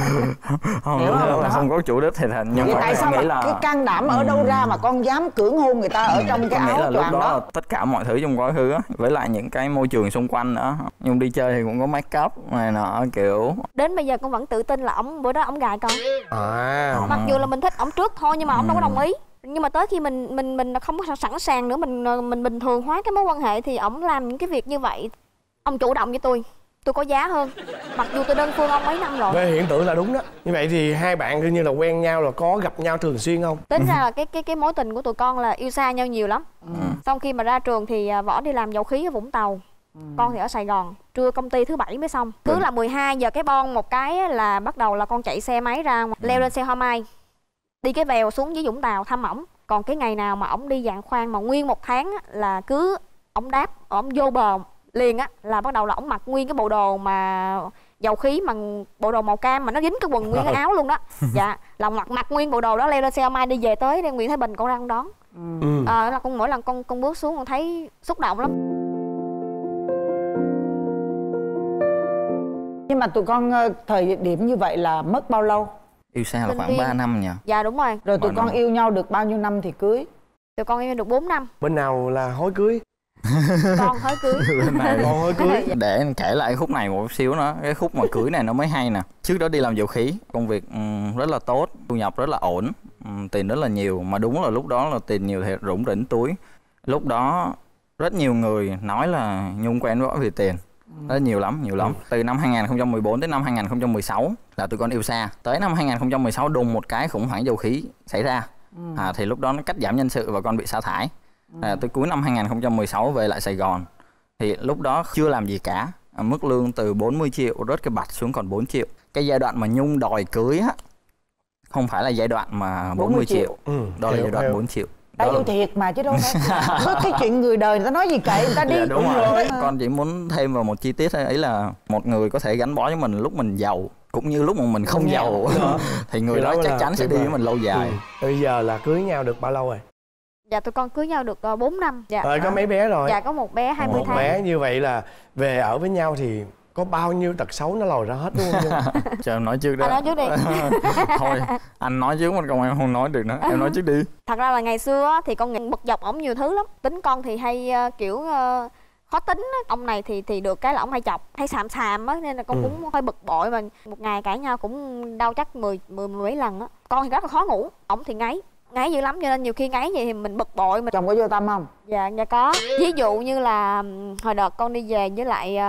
Speaker 9: Không có chủ đích thì thành. Nhưng
Speaker 2: tại sao mà cái can đảm ở đâu ra mà con dám cưỡng hôn người ta ở trong cái áo choàng đó?
Speaker 9: Tất cả mọi thứ trong quá khứ á, với lại những cái môi trường xung quanh nữa. Nhung đi chơi thì cũng có make up này nọ kiểu.
Speaker 6: Đến bây giờ con vẫn tự tin là bữa đó ổng gài con. Mặc dù là mình thích ổng trước thôi nhưng mà ổng đâu có đồng ý. Nhưng mà tới khi mình không có sẵn sàng nữa, mình bình thường hóa cái mối quan hệ thì ổng làm những cái việc như vậy. Ông chủ động với tôi có giá hơn, mặc dù tôi đơn phương ông mấy năm rồi.
Speaker 3: Về hiện tượng là đúng đó. Như vậy thì hai bạn cứ như là quen nhau là có gặp nhau thường xuyên không?
Speaker 6: Tính ra là cái mối tình của tụi con là yêu xa nhau nhiều lắm. Xong khi mà ra trường thì Võ đi làm dầu khí ở Vũng Tàu, con thì ở Sài Gòn. Trưa công ty thứ 7 mới xong. Cứ là 12 giờ cái bon một cái là bắt đầu là con chạy xe máy ra, leo lên xe Hoa Mai, đi cái vèo xuống dưới Vũng Tàu thăm ổng. Còn cái ngày nào mà ổng đi giảng khoan mà nguyên một tháng là cứ ổng đáp, ổng vô bờ liền á là bắt đầu là ổng mặc nguyên cái bộ đồ mà dầu khí, mà bộ đồ màu cam mà nó dính cái quần nguyên cái áo luôn đó. Dạ, là mặc nguyên bộ đồ đó leo lên xe mai đi về tới đây Nguyễn Thái Bình con ra con đón. Là con mỗi lần con bước xuống con thấy xúc động lắm.
Speaker 2: Nhưng mà tụi con thời điểm như vậy là mất bao lâu?
Speaker 9: Yêu xa là khoảng 3 năm nhỉ?
Speaker 6: Dạ đúng rồi.
Speaker 2: Rồi tụi con yêu nhau được bao nhiêu năm thì cưới?
Speaker 6: Tụi con yêu được 4 năm.
Speaker 3: Bên nào là hối cưới?
Speaker 6: Con hối cưới.
Speaker 9: Bên này
Speaker 3: con hối cưới.
Speaker 9: Để em kể lại khúc này một xíu nữa. Cái khúc mà cưới này nó mới hay nè. Trước đó đi làm dầu khí, công việc rất là tốt, thu nhập rất là ổn, tiền rất là nhiều. Mà đúng là lúc đó là tiền nhiều thiệt, rủng rỉnh túi. Lúc đó rất nhiều người nói là Nhung quen Võ vì tiền. Rất nhiều lắm. Từ năm 2014 đến năm 2016 là tụi con yêu xa. Tới năm 2016 đùng một cái khủng hoảng dầu khí xảy ra. Thì lúc đó nó cắt giảm nhân sự và con bị sa thải. Tới cuối năm 2016 về lại Sài Gòn. Thì lúc đó chưa làm gì cả. Mức lương từ 40 triệu rớt cái bạch xuống còn 4 triệu. Cái giai đoạn mà Nhung đòi cưới á, không phải là giai đoạn mà 40 triệu. Đó là giai đoạn 4 triệu.
Speaker 2: Đã yêu thiệt mà chứ đâu phải. Cái chuyện người đời người ta nói gì kệ người ta đi.
Speaker 9: Dạ, đúng rồi. Con chỉ muốn thêm vào một chi tiết ấy là một người có thể gắn bó với mình lúc mình giàu cũng như lúc mà mình không giàu thì người đó chắc chắn sẽ đi với mình lâu dài.
Speaker 3: Bây giờ là cưới nhau được bao lâu rồi?
Speaker 6: Dạ tụi con cưới nhau được 4 năm. Dạ.
Speaker 3: Rồi có mấy bé rồi?
Speaker 6: Dạ có một bé 20 tháng.
Speaker 3: Một bé như vậy là về ở với nhau thì có bao nhiêu tật xấu nó lòi ra hết đúng không?
Speaker 9: Chờ em nói trước đó.
Speaker 6: Anh nói trước đi.
Speaker 9: Thôi anh nói trước mà còn em không nói được nữa. Em nói trước đi.
Speaker 6: Thật ra là ngày xưa thì con bực dọc ổng nhiều thứ lắm. Tính con thì hay kiểu khó tính á. Ông này thì được cái là ông hay chọc, hay xàm á, nên là con cũng hơi bực bội. Mà một ngày cãi nhau cũng đau chắc mười mấy lần á. Con thì rất là khó ngủ, ổng thì ngáy dữ lắm, cho nên nhiều khi ngáy vậy thì mình bực bội.
Speaker 2: Chồng có vô tâm không?
Speaker 6: Dạ có. Ví dụ như là hồi đợt con đi về với lại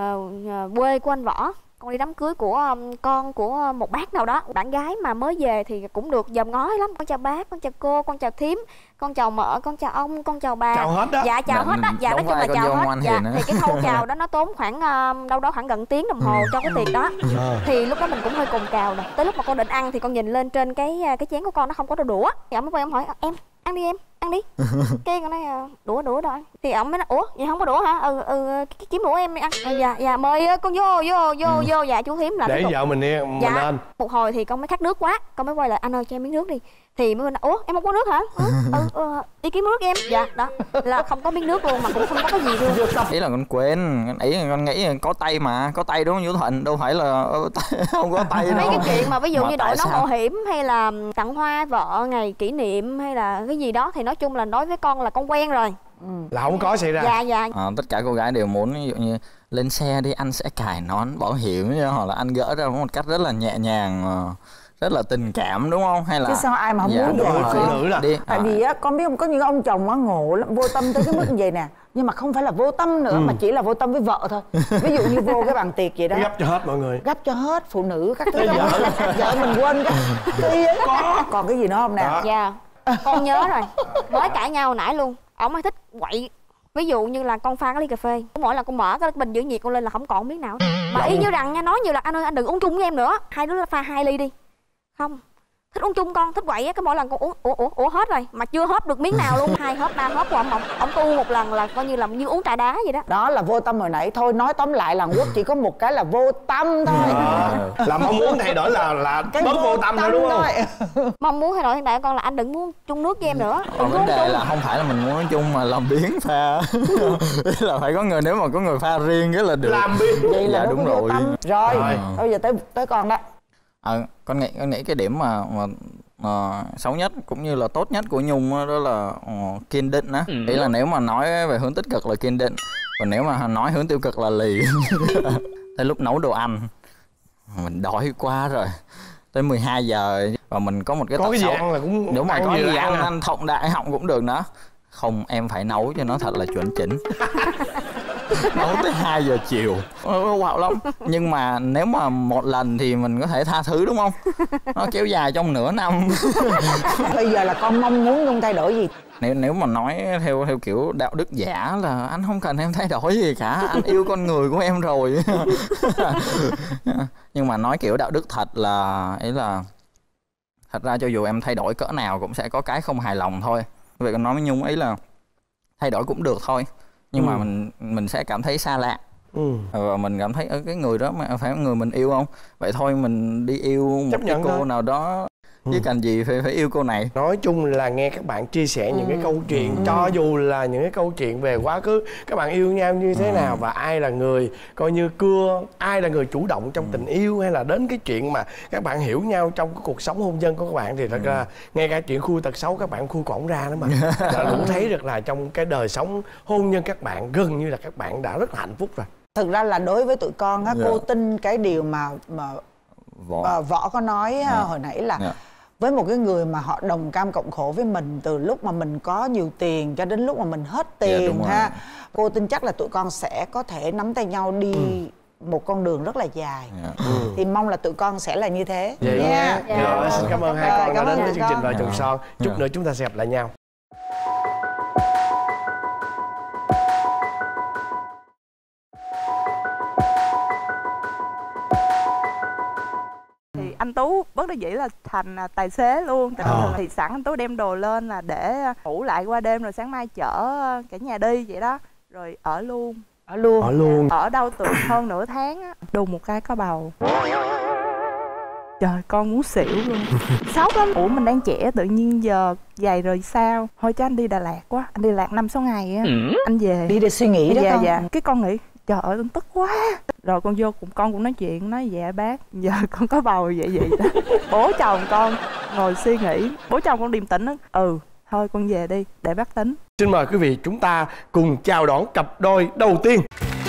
Speaker 6: quê của anh Võ, con đi đám cưới của con của một bác nào đó. Bạn gái mà mới về thì cũng được dòm ngó lắm. Con chào bác, con chào cô, con chào thím, con chào mợ, con chào ông, con chào bà.
Speaker 3: Chào hết đó.
Speaker 6: Dạ chào hết đó. Dạ nói chung là chào hết. Dạ thì cái khâu chào đó nó tốn khoảng đâu đó khoảng gần tiếng đồng hồ cho cái tiệc đó. Thì lúc đó mình cũng hơi cồn cào nè. Tới lúc mà con định ăn thì con nhìn lên trên cái chén của con nó không có đũa. Thì ông mới quay ông hỏi em ăn đi, em ăn đi. Cái con nói đũa rồi. Thì ông mới nói ủa vậy không có đũa hả? Kiếm đũa em ăn. Dạ mời con vô. Dạ chú thím là
Speaker 3: để vợ mình đi mình lên.
Speaker 6: Một hồi thì con mới khát nước quá, con mới quay lại anh ơi cho em miếng nước đi. Thì mới nói ủa em không có nước hả? Đi kiếm nước em. Dạ đó là không có miếng nước luôn, mà cũng không có cái gì luôn.
Speaker 9: Ý là con quên, ý là con nghĩ có tay mà, có tay đúng không Vũ Thuận, đâu phải là không có tay đâu.
Speaker 6: Mấy cái chuyện mà ví dụ như đội nón bảo hiểm hay là tặng hoa vợ ngày kỷ niệm hay là cái gì đó thì nói chung là nói với con là con quen rồi.
Speaker 3: Là không có xảy ra.
Speaker 6: Dạ.
Speaker 9: Tất cả cô gái đều muốn ví dụ như lên xe đi anh sẽ cài nón bảo hiểm hoặc là anh gỡ ra một cách rất là nhẹ nhàng, rất là tình cảm đúng không? Hay là
Speaker 2: chứ sao ai mà không muốn vậy
Speaker 3: phụ nữ là
Speaker 2: đi. Tại vì á con biết không, có những ông chồng á ngộ lắm, vô tâm tới cái mức như vậy nè. Nhưng mà không phải là vô tâm nữa mà chỉ là vô tâm với vợ thôi. Ví dụ như vô cái bàn tiệc vậy đó,
Speaker 3: gấp cho hết mọi người,
Speaker 2: gấp cho hết phụ nữ các thứ đó. Vợ mình quên cái có còn cái gì nữa không nè?
Speaker 6: Dạ con nhớ rồi, mới cãi nhau hồi nãy luôn. Ông ấy thích quậy. Ví dụ như là con pha cái ly cà phê, mỗi lần con mở cái bình giữ nhiệt con lên là không còn miếng nào. Mà y như rằng nha, nói như là anh ơi anh đừng uống chung với em nữa, hai đứa pha 2 ly đi. Không thích uống chung, con thích quậy á, cái mỗi lần con uống hết rồi mà chưa hết được miếng nào luôn. 2 hớp 3 hớp của ông tu một lần là coi như là như uống trà đá vậy đó.
Speaker 2: Đó là vô tâm hồi nãy. Thôi nói tóm lại là Quốc chỉ có một cái là vô tâm thôi.
Speaker 3: Là mong muốn thay đổi là cái bớt vô tâm thôi đúng không?
Speaker 6: Mong muốn thay đổi hiện tại con là anh đừng muốn chung nước với em nữa.
Speaker 9: Còn vấn đề là không phải là mình muốn nói chung mà làm biếng pha. Là phải có người, nếu mà có người pha riêng cái là được.
Speaker 3: Làm biếng.
Speaker 2: Vậy là
Speaker 9: dạ, đúng rồi.
Speaker 2: Rồi bây giờ tới con đó.
Speaker 9: Con nghĩ cái điểm mà xấu nhất cũng như là tốt nhất của Nhung đó là kiên định á. Ý là nếu mà nói về hướng tích cực là kiên định, còn nếu mà nói hướng tiêu cực là lì. Tới lúc nấu đồ ăn mình đói quá rồi, tới 12 giờ và mình có một cái
Speaker 3: có cái gì
Speaker 9: xấu.
Speaker 3: ăn là cũng
Speaker 9: nếu mà có gì ăn thọng đại họng cũng được nữa. Không, em phải nấu cho nó thật là chuẩn chỉnh. Nấu tới 2 giờ chiều wow lắm. Nhưng mà nếu mà một lần thì mình có thể tha thứ đúng không? Nó kéo dài trong nửa năm.
Speaker 2: Bây giờ là con mong muốn Nhung thay đổi gì?
Speaker 9: Nếu mà nói theo kiểu đạo đức giả là anh không cần em thay đổi gì cả, anh yêu con người của em rồi. Nhưng mà nói kiểu đạo đức thật là ý là thật ra cho dù em thay đổi cỡ nào cũng sẽ có cái không hài lòng thôi. Vậy còn nói với Nhung ấy là thay đổi cũng được thôi, nhưng mà mình sẽ cảm thấy xa lạ. Và mình cảm thấy cái người đó mà phải người mình yêu không, vậy thôi mình đi yêu một cái cô thôi. Nào đó chứ cần gì phải yêu cô này.
Speaker 3: Nói chung là nghe các bạn chia sẻ những cái câu chuyện, cho dù là những cái câu chuyện về quá khứ các bạn yêu nhau như thế nào, và ai là người coi như cưa, ai là người chủ động trong tình yêu, hay là đến cái chuyện mà các bạn hiểu nhau trong cái cuộc sống hôn nhân của các bạn, thì thật ra ngay cả chuyện khui tật xấu các bạn khui cỏng ra đó mà là đủ thấy được là trong cái đời sống hôn nhân các bạn gần như là các bạn đã rất là hạnh phúc rồi.
Speaker 2: Thực ra là đối với tụi con á, cô tin cái điều mà Võ có nói hồi nãy là với một cái người mà họ đồng cam cộng khổ với mình từ lúc mà mình có nhiều tiền cho đến lúc mà mình hết tiền ha, cô tin chắc là tụi con sẽ có thể nắm tay nhau đi một con đường rất là dài. Thì mong là tụi con sẽ là như thế nha.
Speaker 3: Rồi, xin cảm ơn hai con đã đến với chương trình Vợ Chồng Son. Chút nữa chúng ta sẽ gặp lại nhau.
Speaker 11: Anh Tú bất đắc dĩ là thành tài xế luôn. Thì sẵn anh Tú đem đồ lên là để ngủ lại qua đêm rồi sáng mai chở cả nhà đi vậy đó. Rồi ở luôn. Ở đâu từ hơn nửa tháng á, đùng một cái có bầu. Trời, con muốn xỉu luôn. Sốc lắm. Ủa mình đang trẻ tự nhiên giờ vậy rồi sao? Thôi cho anh đi Đà Lạt quá. Anh đi Đà Lạt 5-6 ngày á. Anh về.
Speaker 2: Đi để suy nghĩ đó con.
Speaker 11: Dạ. Cái con nghĩ trời ơi con tức quá. Rồi con vô cùng con cũng nói chuyện, nói dạ bác giờ con có bầu vậy đó. Bố chồng con ngồi suy nghĩ, bố chồng con điềm tĩnh đó. Thôi con về đi để bác tính.
Speaker 3: Xin mời quý vị chúng ta cùng chào đón cặp đôi đầu tiên.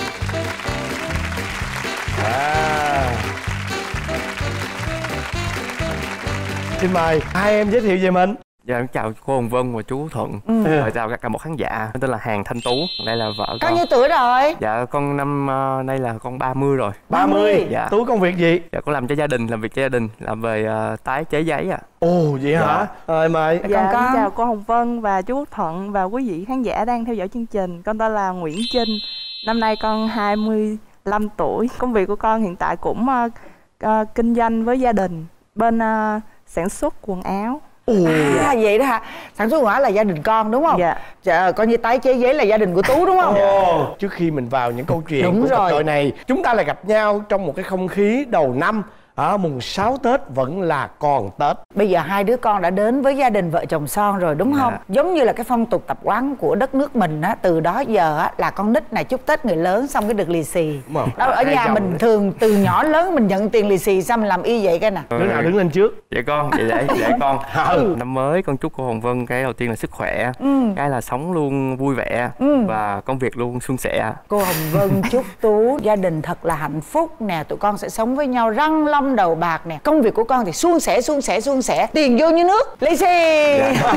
Speaker 3: Xin mời hai em giới thiệu về mình.
Speaker 12: Dạ em chào cô Hồng Vân và chú Thuận. Chào cả một khán giả. Tên là Hàn Thanh Tú. Đây là vợ con.
Speaker 2: Con nhiêu tuổi rồi?
Speaker 12: Dạ con năm nay là con 30 rồi.
Speaker 3: 30? Dạ. Tú công việc gì?
Speaker 12: Dạ con làm cho gia đình, làm việc cho gia đình, làm về tái chế giấy ạ.
Speaker 3: Ồ vậy hả? Rồi mời.
Speaker 11: Dạ con chào cô Hồng Vân và chú Thuận và quý vị khán giả đang theo dõi chương trình. Con tên là Nguyễn Trinh. Năm nay con 25 tuổi. Công việc của con hiện tại cũng kinh doanh với gia đình bên sản xuất quần áo.
Speaker 2: Vậy đó hả? Sản xuất quần áo là gia đình con đúng không? Dạ. Coi như tái chế giấy là gia đình của Tú đúng không?
Speaker 3: Trước khi mình vào những câu chuyện của cặp đôi này, chúng ta lại gặp nhau trong một cái không khí đầu năm. Ở mùng 6 Tết vẫn là còn Tết.
Speaker 2: Bây giờ hai đứa con đã đến với gia đình Vợ Chồng Son rồi đúng không? Giống như là cái phong tục tập quán của đất nước mình á, từ đó giờ á là con nít này chúc Tết người lớn xong cái được lì xì. Đó, ở nhà mình thường từ nhỏ lớn mình nhận tiền lì xì xong mình làm y vậy cái nè.
Speaker 3: Đứa nào đứng lên trước?
Speaker 12: Dạ con, dạ con. Năm mới con chúc cô Hồng Vân cái đầu tiên là sức khỏe, cái là sống luôn vui vẻ và công việc luôn suôn sẻ.
Speaker 2: Cô Hồng Vân chúc Tú gia đình thật là hạnh phúc nè, tụi con sẽ sống với nhau răng long đầu bạc nè, công việc của con thì suôn sẻ, tiền vô như nước, lì xì.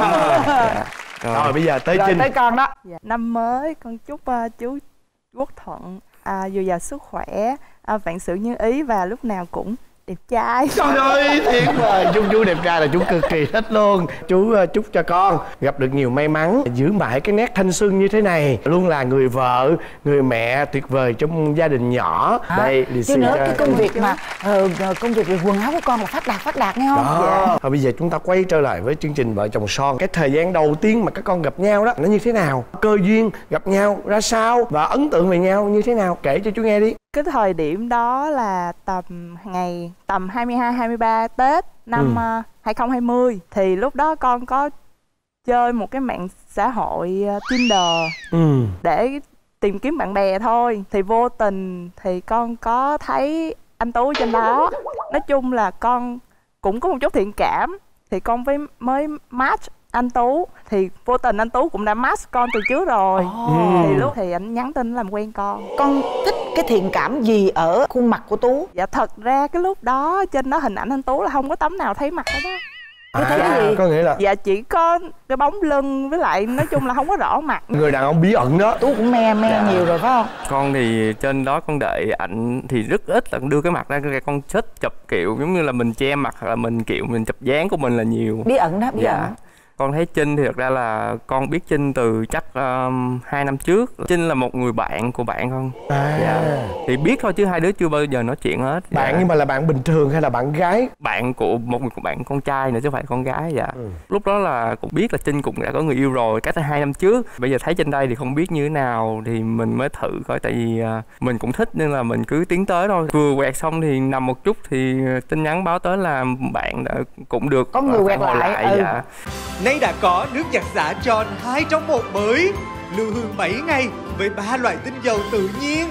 Speaker 3: Rồi bây giờ tới Trinh.
Speaker 2: Tới con đó.
Speaker 11: Năm mới con chúc chú Quốc Thuận dồi dào sức khỏe, vạn sự như ý và lúc nào cũng đẹp trai.
Speaker 3: Trời ơi thiệt vời, chú đẹp trai là chú cực kỳ thích luôn. Chú chúc cho con gặp được nhiều may mắn, giữ mãi cái nét thanh xuân như thế này, luôn là người vợ, người mẹ tuyệt vời trong gia đình nhỏ. Đây lì xì
Speaker 2: chứ nữa cái công việc mà công việc về quần áo của con là phát đạt nghe không?
Speaker 3: Đó. Bây giờ chúng ta quay trở lại với chương trình Vợ Chồng Son. Cái thời gian đầu tiên mà các con gặp nhau đó nó như thế nào, cơ duyên gặp nhau ra sao và ấn tượng về nhau như thế nào, kể cho chú nghe đi.
Speaker 11: Cái thời điểm đó là tầm 22-23 Tết năm 2020. Thì lúc đó con có chơi một cái mạng xã hội Tinder để tìm kiếm bạn bè thôi. Thì vô tình thì con có thấy anh Tú trên đó. Nói chung là con cũng có một chút thiện cảm, thì con mới match anh Tú. Thì vô tình anh Tú cũng đã match con từ trước rồi. Thì lúc thì anh nhắn tin làm quen con.
Speaker 2: Con thích cái thiện cảm gì ở khuôn mặt của Tú?
Speaker 11: Dạ thật ra cái lúc đó trên đó hình ảnh anh Tú là không có tấm nào thấy mặt hết đó.
Speaker 2: Thấy cái gì?
Speaker 3: Có nghĩa là
Speaker 11: dạ chỉ có cái bóng lưng, với lại nói chung là không có rõ mặt.
Speaker 3: Người đàn ông bí ẩn đó.
Speaker 2: Tú cũng me nhiều rồi phải không?
Speaker 12: Con thì trên đó con đợi ảnh thì rất ít là đưa cái mặt ra, con thích chụp kiểu giống như là mình che mặt hoặc là mình kiểu mình chụp dáng của mình là nhiều.
Speaker 2: Bí ẩn đó, bí ẩn.
Speaker 12: Con thấy Trinh thì thật ra là con biết Trinh từ chắc 2 năm trước. Trinh là một người bạn của bạn con. Thì biết thôi chứ hai đứa chưa bao giờ nói chuyện hết.
Speaker 3: Bạn nhưng mà là bạn bình thường hay là bạn gái?
Speaker 12: Bạn của một người bạn con trai nữa chứ không phải con gái. Lúc đó là cũng biết là Trinh cũng đã có người yêu rồi, cách 2 năm trước. Bây giờ thấy Trinh đây thì không biết như thế nào thì mình mới thử coi, tại vì mình cũng thích nên là mình cứ tiến tới thôi. Vừa quẹt xong thì nằm một chút thì tin nhắn báo tới là bạn đã cũng được
Speaker 2: có người quẹt lại.
Speaker 10: Nay đã có nước giặt xả John 2 trong 1 mới, lưu hương 7 ngày với 3 loại tinh dầu tự nhiên.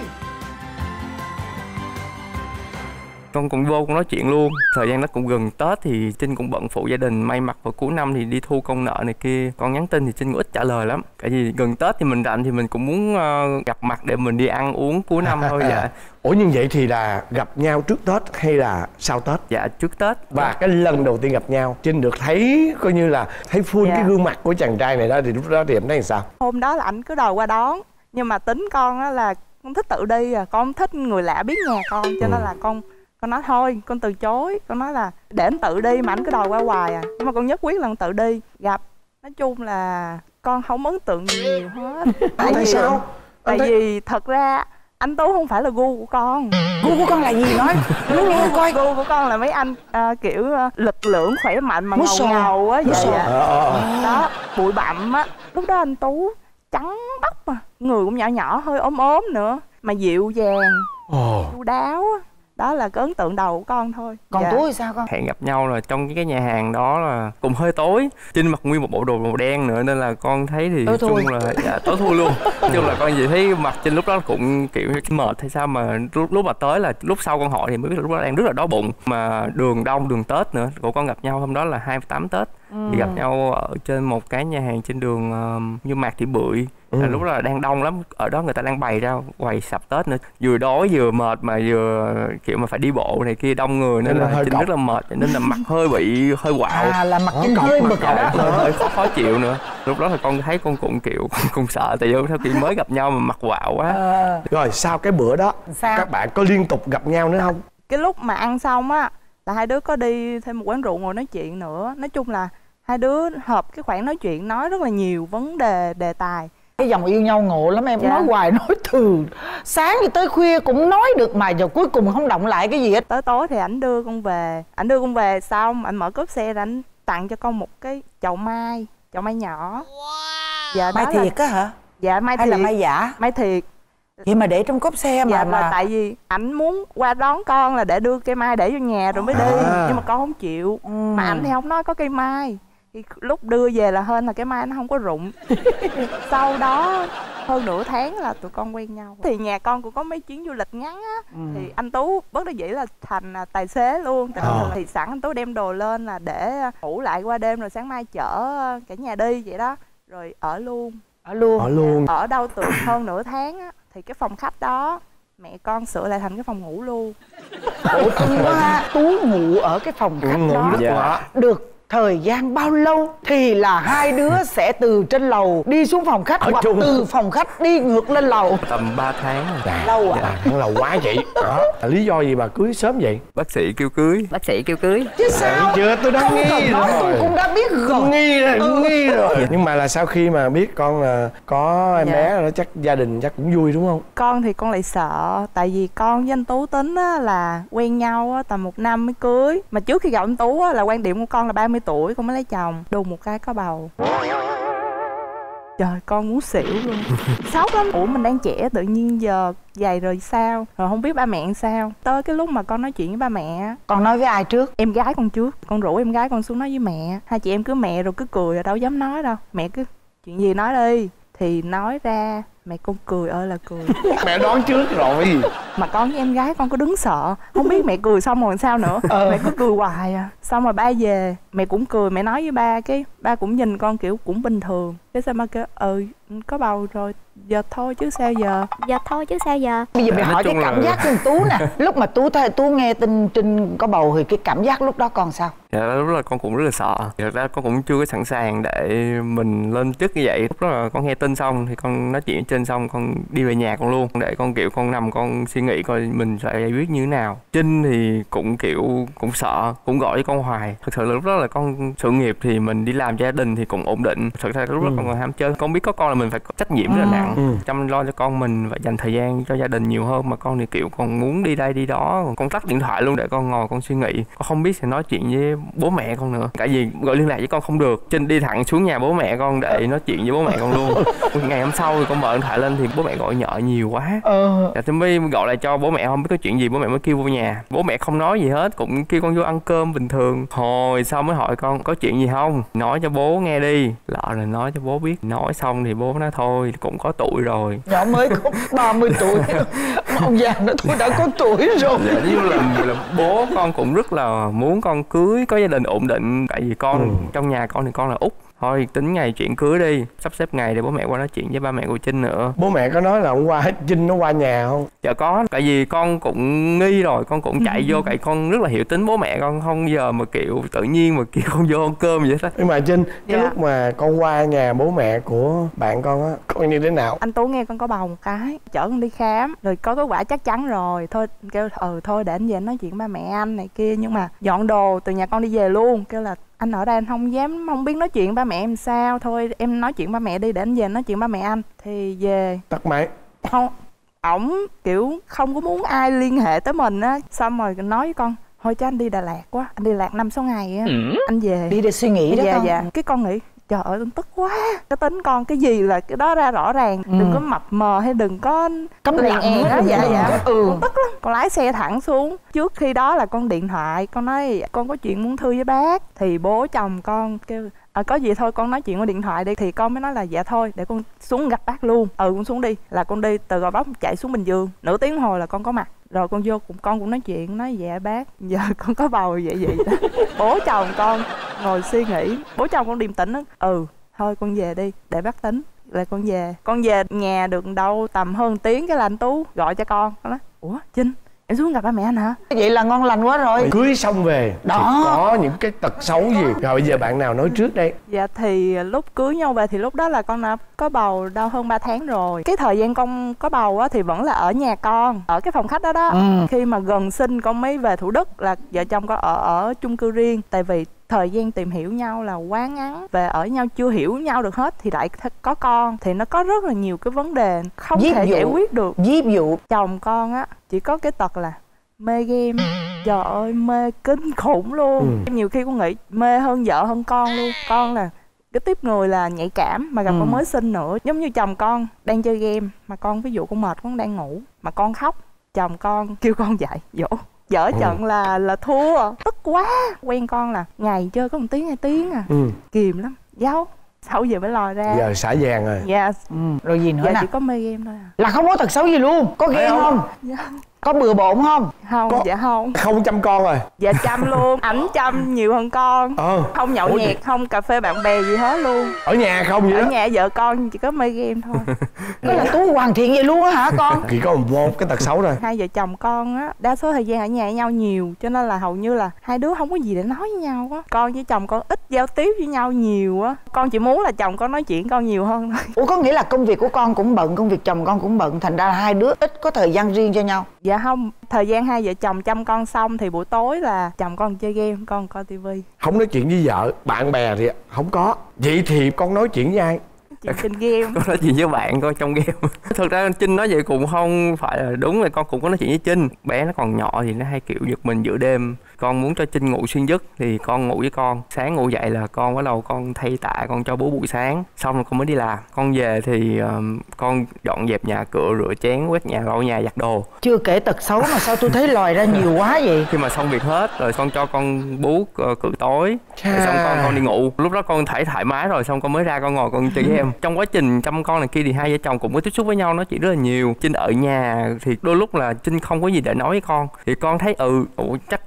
Speaker 12: Con cũng vô con nói chuyện luôn. Thời gian nó cũng gần Tết thì Trinh cũng bận phụ gia đình, may mặc vào cuối năm thì đi thu công nợ này kia. Con nhắn tin thì Trinh cũng ít trả lời lắm. Tại vì gần Tết thì mình rảnh thì mình cũng muốn gặp mặt để mình đi ăn uống cuối năm thôi.
Speaker 3: Ủa như vậy thì là gặp nhau trước Tết hay là sau Tết?
Speaker 12: Dạ trước Tết.
Speaker 3: Và cái lần đầu tiên gặp nhau Trinh được thấy coi như là thấy full cái gương mặt của chàng trai này đó, thì lúc đó thì em thấy làm sao?
Speaker 11: Hôm đó là anh cứ đòi qua đón, nhưng mà tính con á là con thích tự đi con không thích người lạ biết nhà con, cho nên là con nói thôi, con từ chối. Con nói là để anh tự đi, mà anh cứ đòi qua hoài nhưng mà con nhất quyết là con tự đi. Gặp nói chung là con không ấn tượng nhiều hết.
Speaker 3: Tại sao?
Speaker 11: Tại vì thật ra anh Tú không phải là gu của con.
Speaker 2: Gu của con là gì nói nghe coi.
Speaker 11: Gu của con là mấy anh kiểu lực lượng khỏe mạnh mà ngầu ngầu á vậy đó, bụi bặm á. Lúc đó anh Tú trắng bóc mà người cũng nhỏ nhỏ hơi ốm ốm nữa, mà dịu dàng chu đáo á. Đó là cái ấn tượng đầu của con thôi.
Speaker 2: Còn Tú thì sao con?
Speaker 12: Hẹn gặp nhau là trong cái nhà hàng đó là cũng hơi tối. Trinh mặc nguyên một bộ đồ màu đen nữa nên là con thấy thì chung là tối thui luôn. Chung là con chỉ thấy mặt Trinh lúc đó cũng kiểu mệt hay sao mà lúc mà tới là lúc sau con hỏi thì mới biết là lúc đó đang rất là đói bụng. Mà đường đông, đường Tết nữa. Của con gặp nhau hôm đó là 28 Tết. Thì gặp nhau ở trên một cái nhà hàng trên đường như Mạc Thị Bưởi. Lúc đó là đang đông lắm, ở đó người ta đang bày ra quầy sạp Tết nữa, vừa đói vừa mệt mà vừa kiểu mà phải đi bộ này kia đông người nên là Trinh rất là mệt, nên là mặt hơi bị hơi quạo.
Speaker 2: Là mặt Trinh hơi bực
Speaker 12: hơi khó chịu nữa. Lúc đó thì con thấy con cũng kiểu con sợ, tại vì theo kiểu mới gặp nhau mà mặt quạo quá.
Speaker 3: Rồi sau cái bữa đó các bạn có liên tục gặp nhau nữa không?
Speaker 11: Cái lúc mà ăn xong á là hai đứa có đi thêm một quán rượu ngồi nói chuyện nữa. Nói chung là hai đứa hợp cái khoảng nói chuyện, nói rất là nhiều vấn đề tài.
Speaker 2: Cái dòng yêu nhau ngộ lắm em. Nói hoài nói từ sáng cho tới khuya cũng nói được mà giờ cuối cùng không động lại cái gì hết.
Speaker 11: Tới tối thì ảnh đưa con về xong ảnh mở cốp xe rồi ảnh tặng cho con một cái chậu mai nhỏ. Dạ,
Speaker 2: mai thiệt á hả?
Speaker 11: Dạ mai
Speaker 2: hay
Speaker 11: thiệt.
Speaker 2: Là mai giả?
Speaker 11: Mai thiệt.
Speaker 2: Vậy mà để trong cốp xe mà.
Speaker 11: Dạ, là tại vì ảnh muốn qua đón con là để đưa cây mai để vô nhà rồi mới đi. Nhưng mà con không chịu. Mà ảnh thì không nói có cây mai. Thì lúc đưa về là hên là cái mai nó không có rụng. Sau đó hơn nửa tháng là tụi con quen nhau. Thì nhà con cũng có mấy chuyến du lịch ngắn á. Thì anh Tú bất đắc dĩ là thành tài xế luôn. Thì sẵn anh Tú đem đồ lên là để ngủ lại qua đêm rồi sáng mai chở cả nhà đi vậy đó. Rồi ở luôn. Ở đâu từ hơn nửa tháng á. Thì cái phòng khách đó mẹ con sửa lại thành cái phòng ngủ luôn.
Speaker 2: Ủa cưng quá. Tú ngủ ở cái phòng khách đó được thời gian bao lâu thì là hai đứa sẽ từ trên lầu đi xuống phòng khách hoặc từ phòng khách đi ngược lên lầu?
Speaker 12: Tầm 3 tháng.
Speaker 2: Lâu à?
Speaker 3: Lâu quá vậy. Lý do gì mà cưới sớm vậy?
Speaker 12: Bác sĩ kêu cưới.
Speaker 2: Chứ sao?
Speaker 3: Chưa, tôi đã nghi rồi.
Speaker 2: Tôi cũng đã biết rồi.
Speaker 3: Nghi rồi. Nhưng mà là sau khi mà biết con là có em bé rồi, chắc gia đình chắc cũng vui đúng không?
Speaker 11: Con thì con lại sợ. Tại vì con với anh Tú tính á, là quen nhau á, tầm 1 năm mới cưới. Mà trước khi gặp anh Tú á, là quan điểm của con là 30 tuổi con mới lấy chồng. Đùng một cái có bầu. Trời, con muốn xỉu luôn. Sốc lắm. Ủa mình đang trẻ tự nhiên giờ vậy rồi sao? Rồi không biết ba mẹ sao. Tới cái lúc mà con nói chuyện với ba mẹ.
Speaker 2: Con nói với ai trước?
Speaker 11: Em gái con trước. Con rủ em gái con xuống nói với mẹ. Hai chị em cứ mẹ rồi cứ cười rồi đâu dám nói đâu. Mẹ cứ chuyện gì nói đi. Thì nói ra mẹ con cười ơi là cười.
Speaker 3: Mẹ đoán trước rồi.
Speaker 11: Mà con với em gái con có đứng sợ. Không biết mẹ cười xong rồi sao nữa. Mẹ cứ cười hoài à. Xong rồi ba về mẹ cũng cười. Mẹ nói với ba cái ba cũng nhìn con kiểu cũng bình thường. Cái sao ba kêu có bầu rồi giờ thôi chứ sao giờ.
Speaker 2: Bây giờ mẹ hỏi cái cảm giác của Tú nè. Lúc mà Tú nghe tin Trinh có bầu thì cái cảm giác lúc đó con sao?
Speaker 12: Dạ lúc đó con cũng rất là sợ. Thật ra con cũng chưa có sẵn sàng để mình lên chức như vậy. Lúc đó là con nghe tin xong thì con nói chuyện với Trinh xong con đi về nhà con luôn, để con kiểu con nằm con suy nghĩ coi mình sẽ giải quyết như thế nào. Trinh thì cũng kiểu cũng sợ, cũng gọi với con hoài. Thực sự là lúc đó là con sự nghiệp thì mình đi làm gia đình thì cũng ổn định. Thực ra lúc đó con còn ham chơi, con biết có con là mình phải có trách nhiệm rất là nặng, chăm lo cho con mình và dành thời gian cho gia đình nhiều hơn. Mà con thì kiểu còn muốn đi đây đi đó, con tắt điện thoại luôn để con ngồi con suy nghĩ. Con không biết sẽ nói chuyện với bố mẹ con nữa, tại vì gọi liên lạc với con không được. Trinh đi thẳng xuống nhà bố mẹ con để nói chuyện với bố mẹ con luôn. Ngày hôm sau thì con mở điện thoại lên thì bố mẹ gọi nhợ nhiều quá. Tôi mới gọi lại cho bố mẹ, không biết có chuyện gì, bố mẹ mới kêu vô nhà. Bố mẹ không nói gì hết, cũng kêu con vô ăn cơm bình thường. Hồi sau mới hỏi con có chuyện gì không, nói cho bố nghe đi. Lỡ là nói cho bố biết. Nói xong thì bố nói thôi cũng có tuổi rồi.
Speaker 2: Nhỏ mới có 30 tuổi. Ông già nói thôi đã có tuổi rồi.
Speaker 12: Dạ, là bố con cũng rất là muốn con cưới, có gia đình ổn định. Tại vì con trong nhà con thì con là út. Thôi tính ngày chuyện cưới đi, sắp xếp ngày để bố mẹ qua nói chuyện với ba mẹ của Trinh nữa.
Speaker 3: Bố mẹ có nói là hôm qua Trinh nó qua nhà không?
Speaker 12: Dạ có, tại vì con cũng nghi rồi, con cũng chạy vô, tại con rất là hiểu tính bố mẹ con, không giờ mà kiểu tự nhiên mà kiểu con vô ăn cơm vậy đó.
Speaker 3: Nhưng mà Trinh, cái lúc mà con qua nhà bố mẹ của bạn con á, con như thế nào?
Speaker 11: Anh Tú nghe con có bầu một cái, chở con đi khám, rồi có kết quả chắc chắn rồi. Thôi kêu thôi để anh về nói chuyện ba mẹ anh này kia, nhưng mà dọn đồ từ nhà con đi về luôn, kêu là anh ở đây anh không dám, không biết nói chuyện ba mẹ em sao, thôi em nói chuyện ba mẹ đi để anh về nói chuyện ba mẹ anh. Thì về
Speaker 3: tắt máy.
Speaker 11: Không, ổng kiểu không có muốn ai liên hệ tới mình á. Xong rồi nói với con thôi cho anh đi Đà Lạt quá, anh đi Đà Lạt 5-6 ngày á, anh về
Speaker 2: đi để suy nghĩ đó con.
Speaker 11: Dạ. Cái con nghĩ trời ơi con tức quá, cái tính con cái gì là cái đó ra rõ ràng, đừng có mập mờ hay đừng có
Speaker 2: cấm lặng
Speaker 11: đó. Dạ.
Speaker 2: Con
Speaker 11: tức lắm. Con lái xe thẳng xuống. Trước khi đó là con điện thoại, con nói con có chuyện muốn thưa với bác. Thì bố chồng con kêu có gì thôi con nói chuyện qua điện thoại đi. Thì con mới nói là dạ thôi để con xuống gặp bác luôn. Con xuống đi. Là con đi từ Gò Vấp chạy xuống Bình Dương, nửa tiếng hồi là con có mặt. Rồi con vô con cũng nói chuyện, nói dạ bác giờ con có bầu vậy đó. Bố chồng con ngồi suy nghĩ, bố chồng con điềm tĩnh đó. Thôi con về đi để bác tính. Là con về nhà được đâu tầm hơn tiếng cái là anh Tú gọi cho con nói ủa Trinh em xuống gặp ba mẹ anh hả?
Speaker 2: Vậy là ngon lành quá rồi.
Speaker 3: Cưới xong về đó thì có những cái tật xấu gì? Rồi bây giờ bạn nào nói trước đây?
Speaker 11: Dạ thì lúc cưới nhau về thì lúc đó là con đã có bầu đâu hơn 3 tháng rồi. Cái thời gian con có bầu á thì vẫn là ở nhà con, ở cái phòng khách đó đó. Khi mà gần sinh con mới về Thủ Đức, là vợ chồng con ở chung cư riêng. Tại vì thời gian tìm hiểu nhau là quá ngắn, về ở nhau chưa hiểu nhau được hết thì lại có con thì nó có rất là nhiều cái vấn đề không thể giải quyết được.
Speaker 2: Ví dụ
Speaker 11: chồng con á chỉ có cái tật là mê game. Trời ơi mê kinh khủng luôn. Nhiều khi con nghĩ mê hơn vợ hơn con luôn. Con là cái tiếp người là nhạy cảm, mà gặp con mới sinh nữa. Giống như chồng con đang chơi game mà con ví dụ con mệt, con đang ngủ mà con khóc, chồng con kêu con dậy dỗ, dở trận là thua, tức quá. Quen con là ngày chơi có 1 tiếng 2 tiếng à, kìm lắm, giấu sau giờ mới lòi ra.
Speaker 3: Giờ xả vàng rồi.
Speaker 11: Dạ.
Speaker 2: Rồi gì nữa
Speaker 11: dạ,
Speaker 2: nè?
Speaker 11: chỉ có mê game thôi à.
Speaker 2: Là không có tật xấu gì luôn? Có ghen không?
Speaker 11: Dạ.
Speaker 2: Có bừa bộn không?
Speaker 11: Không, dạ không.
Speaker 3: Không chăm con rồi?
Speaker 11: Dạ chăm luôn, ảnh chăm nhiều hơn con. Không nhậu nhẹt, không cà phê bạn bè gì hết luôn.
Speaker 3: Ở nhà không vậy đó?
Speaker 11: Ở nhà vợ con chỉ có mê game thôi.
Speaker 2: Cái là Tú hoàn thiện vậy luôn á hả con?
Speaker 3: Chỉ có một cái tật xấu thôi.
Speaker 11: Hai vợ chồng con á, đa số thời gian ở nhà với nhau nhiều, cho nên là hầu như là hai đứa không có gì để nói với nhau á. Con với chồng con ít giao tiếp với nhau nhiều á. Con chỉ muốn là chồng con nói chuyện con nhiều hơn thôi.
Speaker 2: Ủa có nghĩa là công việc của con cũng bận, công việc chồng con cũng bận, thành ra là hai đứa ít có thời gian riêng cho nhau?
Speaker 11: Dạ không, thời gian hai vợ chồng chăm con xong thì buổi tối là chồng con chơi game, con coi tivi.
Speaker 3: Không nói chuyện với vợ, bạn bè thì không có. Vậy thì con nói chuyện với ai?
Speaker 11: Trên game.
Speaker 12: Con nói chuyện với bạn con trong game. Thực ra Trinh nói vậy cũng không phải là đúng, là con cũng có nói chuyện với Trinh. Bé nó còn nhỏ thì nó hay kiểu giật mình giữa đêm. Con muốn cho Trinh ngủ xuyên giấc thì con ngủ với con. Sáng ngủ dậy là con bắt đầu con thay tạ, con cho bố buổi sáng. Xong rồi con mới đi làm. Con về thì con dọn dẹp nhà cửa, rửa chén, quét nhà, lau nhà, giặt đồ.
Speaker 2: Chưa kể tật xấu mà sao tôi thấy lòi ra nhiều quá vậy?
Speaker 12: Khi mà xong việc hết rồi con cho con bú cử tối. Rồi xong con đi ngủ. Lúc đó con thấy thoải mái rồi, xong con mới ra con ngồi con chơi game. Trong quá trình chăm con này kia thì hai vợ chồng cũng có tiếp xúc với nhau, nói chuyện rất là nhiều. Trinh ở nhà thì đôi lúc là Trinh không có gì để nói với con, thì con thấy chắc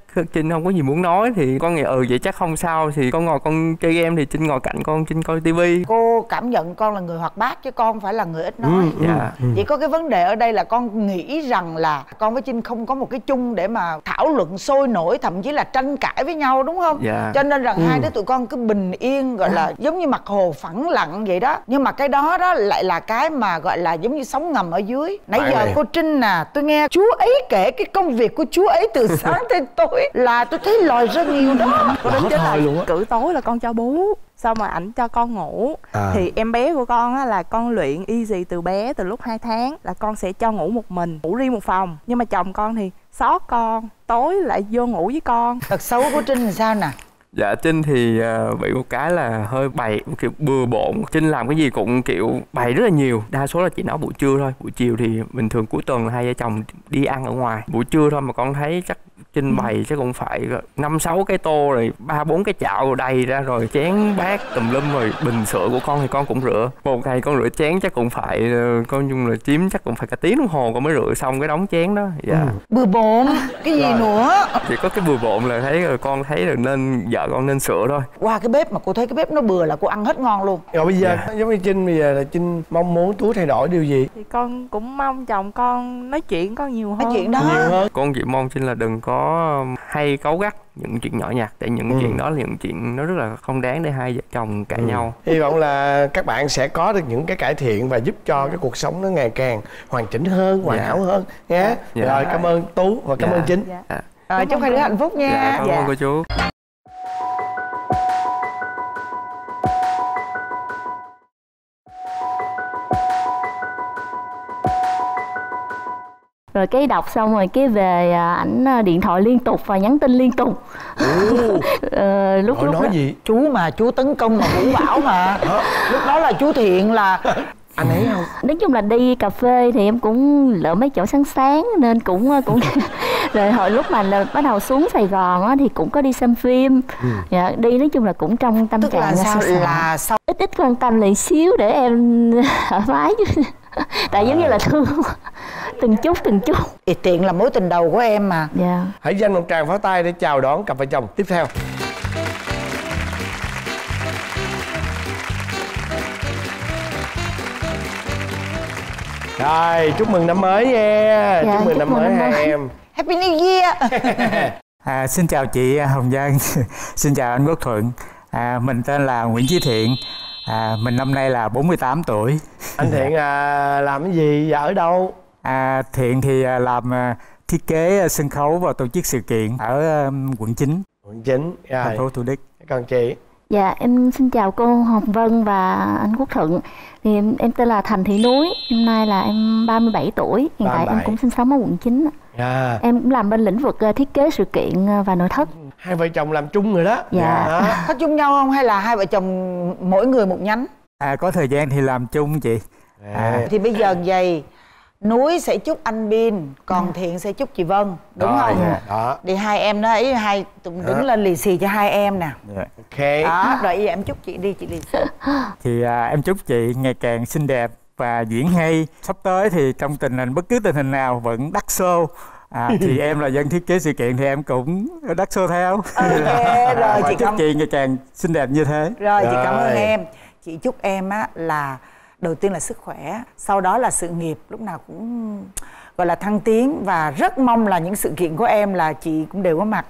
Speaker 12: Trinh không có gì muốn nói thì con nghĩ vậy chắc không sao, thì con ngồi con chơi game thì Trinh ngồi cạnh con, Trinh coi tivi.
Speaker 2: Cô cảm nhận con là người hoạt bát chứ con không phải là người ít nói. Chỉ có cái vấn đề ở đây là con nghĩ rằng là con với Trinh không có một cái chung để mà thảo luận sôi nổi, thậm chí là tranh cãi với nhau, đúng không? Cho nên rằng hai đứa tụi con cứ bình yên, gọi là giống như mặt hồ phẳng lặng vậy đó. Nhưng mà cái đó lại là cái mà gọi là giống như sóng ngầm ở dưới. Nãy giờ cô Trinh tôi nghe chú ấy kể cái công việc của chú ấy từ sáng tới tối là tôi thấy lòi ra nhiều đó.
Speaker 11: Cô đến chết là cử tối là con cho bú, xong rồi ảnh cho con ngủ. Thì em bé của con á là con luyện easy từ bé, từ lúc 2 tháng là con sẽ cho ngủ một mình, ngủ riêng một phòng. Nhưng mà chồng con thì xót con, tối lại vô ngủ với con.
Speaker 2: Tật xấu của Trinh là sao nè?
Speaker 12: Dạ Trinh thì bị một cái là hơi bày, kiểu bừa bộn. Trinh làm cái gì cũng kiểu bày rất là nhiều. Đa số là chỉ nói buổi trưa thôi. Buổi chiều thì bình thường cuối tuần là hai vợ chồng đi ăn ở ngoài. Buổi trưa thôi mà con thấy chắc Trinh bày chắc cũng phải 5-6 cái tô rồi 3-4 cái chảo rồi đầy ra, rồi chén bát tùm lum, rồi bình sữa của con thì con cũng rửa. Một ngày con rửa chén chắc cũng phải con chung là chiếm chắc cũng phải cả tiếng đồng hồ con mới rửa xong cái đống chén đó.
Speaker 2: Bừa bộn cái gì nữa?
Speaker 12: Chỉ có cái bừa bộn là thấy rồi con thấy là nên vợ con nên sửa thôi.
Speaker 2: Qua cái bếp mà cô thấy cái bếp nó bừa là cô ăn hết ngon luôn.
Speaker 3: Rồi bây giờ giống như Trinh, bây giờ là Trinh mong muốn Tú thay đổi điều gì?
Speaker 11: Thì con cũng mong chồng con nói chuyện con nhiều hơn.
Speaker 2: Nói chuyện đó.
Speaker 3: Nhiều hơn.
Speaker 12: Con chỉ mong Trinh là đừng có hay cáu gắt những chuyện nhỏ nhặt, tại những chuyện đó là những chuyện nó rất là không đáng để hai vợ chồng cãi nhau.
Speaker 3: Hy vọng là các bạn sẽ có được những cái cải thiện và giúp cho cái cuộc sống nó ngày càng hoàn chỉnh hơn, hoàn hảo hơn nhé. Rồi cảm ơn Tú và cảm ơn Trinh.
Speaker 2: Chúc hai đứa hạnh phúc nha.
Speaker 12: Cảm ơn cô chú.
Speaker 5: Rồi cái đọc xong rồi cái về ảnh điện thoại liên tục và nhắn tin liên tục. Lúc
Speaker 3: nói
Speaker 5: đó,
Speaker 3: gì?
Speaker 2: Chú tấn công mà Vũ Bảo mà. Lúc đó là chú Thiện là
Speaker 3: anh ấy không?
Speaker 5: Nói chung là đi cà phê thì em cũng lỡ mấy chỗ sáng sáng nên cũng rồi hồi lúc mà bắt đầu xuống Sài Gòn á, thì cũng có đi xem phim. Đi nói chung là cũng trong tâm
Speaker 2: tức
Speaker 5: trạng
Speaker 2: là sao
Speaker 5: ít quan tâm lại xíu để em thoải mái chứ. Tại giống như là thương từng chút.
Speaker 2: Tiện là mối tình đầu của em mà.
Speaker 3: Hãy dành một tràng pháo tay để chào đón cặp vợ chồng tiếp theo. Rồi, chúc mừng năm mới nha. Chúc mừng năm mới hai em.
Speaker 2: Happy New Year.
Speaker 7: Xin chào chị Hồng Vân. Xin chào anh Quốc Thuận. Mình tên là Nguyễn Chí Thiện. Mình năm nay là 48 tuổi.
Speaker 3: Anh Thiện làm cái gì và ở đâu?
Speaker 7: Thiện thì làm thiết kế sân khấu và tổ chức sự kiện ở quận 9.
Speaker 3: Quận 9,
Speaker 7: thành phố Thủ Đức.
Speaker 3: Còn chị?
Speaker 5: Dạ, em xin chào cô Hồng Vân và anh Quốc Thuận. Thì em tên là Thành Thị Núi. Hôm nay là em 37 tuổi. Hiện tại em cũng sinh sống ở quận 9. Em cũng làm bên lĩnh vực thiết kế sự kiện và nội thất.
Speaker 3: Hai vợ chồng làm chung rồi đó.
Speaker 2: Có chung nhau không hay là hai vợ chồng mỗi người một nhánh?
Speaker 7: Có thời gian thì làm chung chị.
Speaker 2: Thì bây giờ vậy, Núi sẽ chúc anh Bin, còn Thiện sẽ chúc chị Vân, đúng không? Thì hai em đó ấy, hai đứng lên lì xì cho hai em nè. Đó, rồi em chúc chị đi, chị lì xì.
Speaker 7: Thì em chúc chị ngày càng xinh đẹp và diễn hay. Sắp tới thì trong bất cứ tình hình nào vẫn đắt show. Thì em là dân thiết kế sự kiện thì em cũng đắt show theo.
Speaker 2: Rồi chị
Speaker 7: chúc chị ngày càng xinh đẹp như thế.
Speaker 2: Rồi chị cảm ơn em. Chị chúc em á là đầu tiên là sức khỏe, sau đó là sự nghiệp lúc nào cũng gọi là thăng tiến, và rất mong là những sự kiện của em là chị cũng đều có mặt.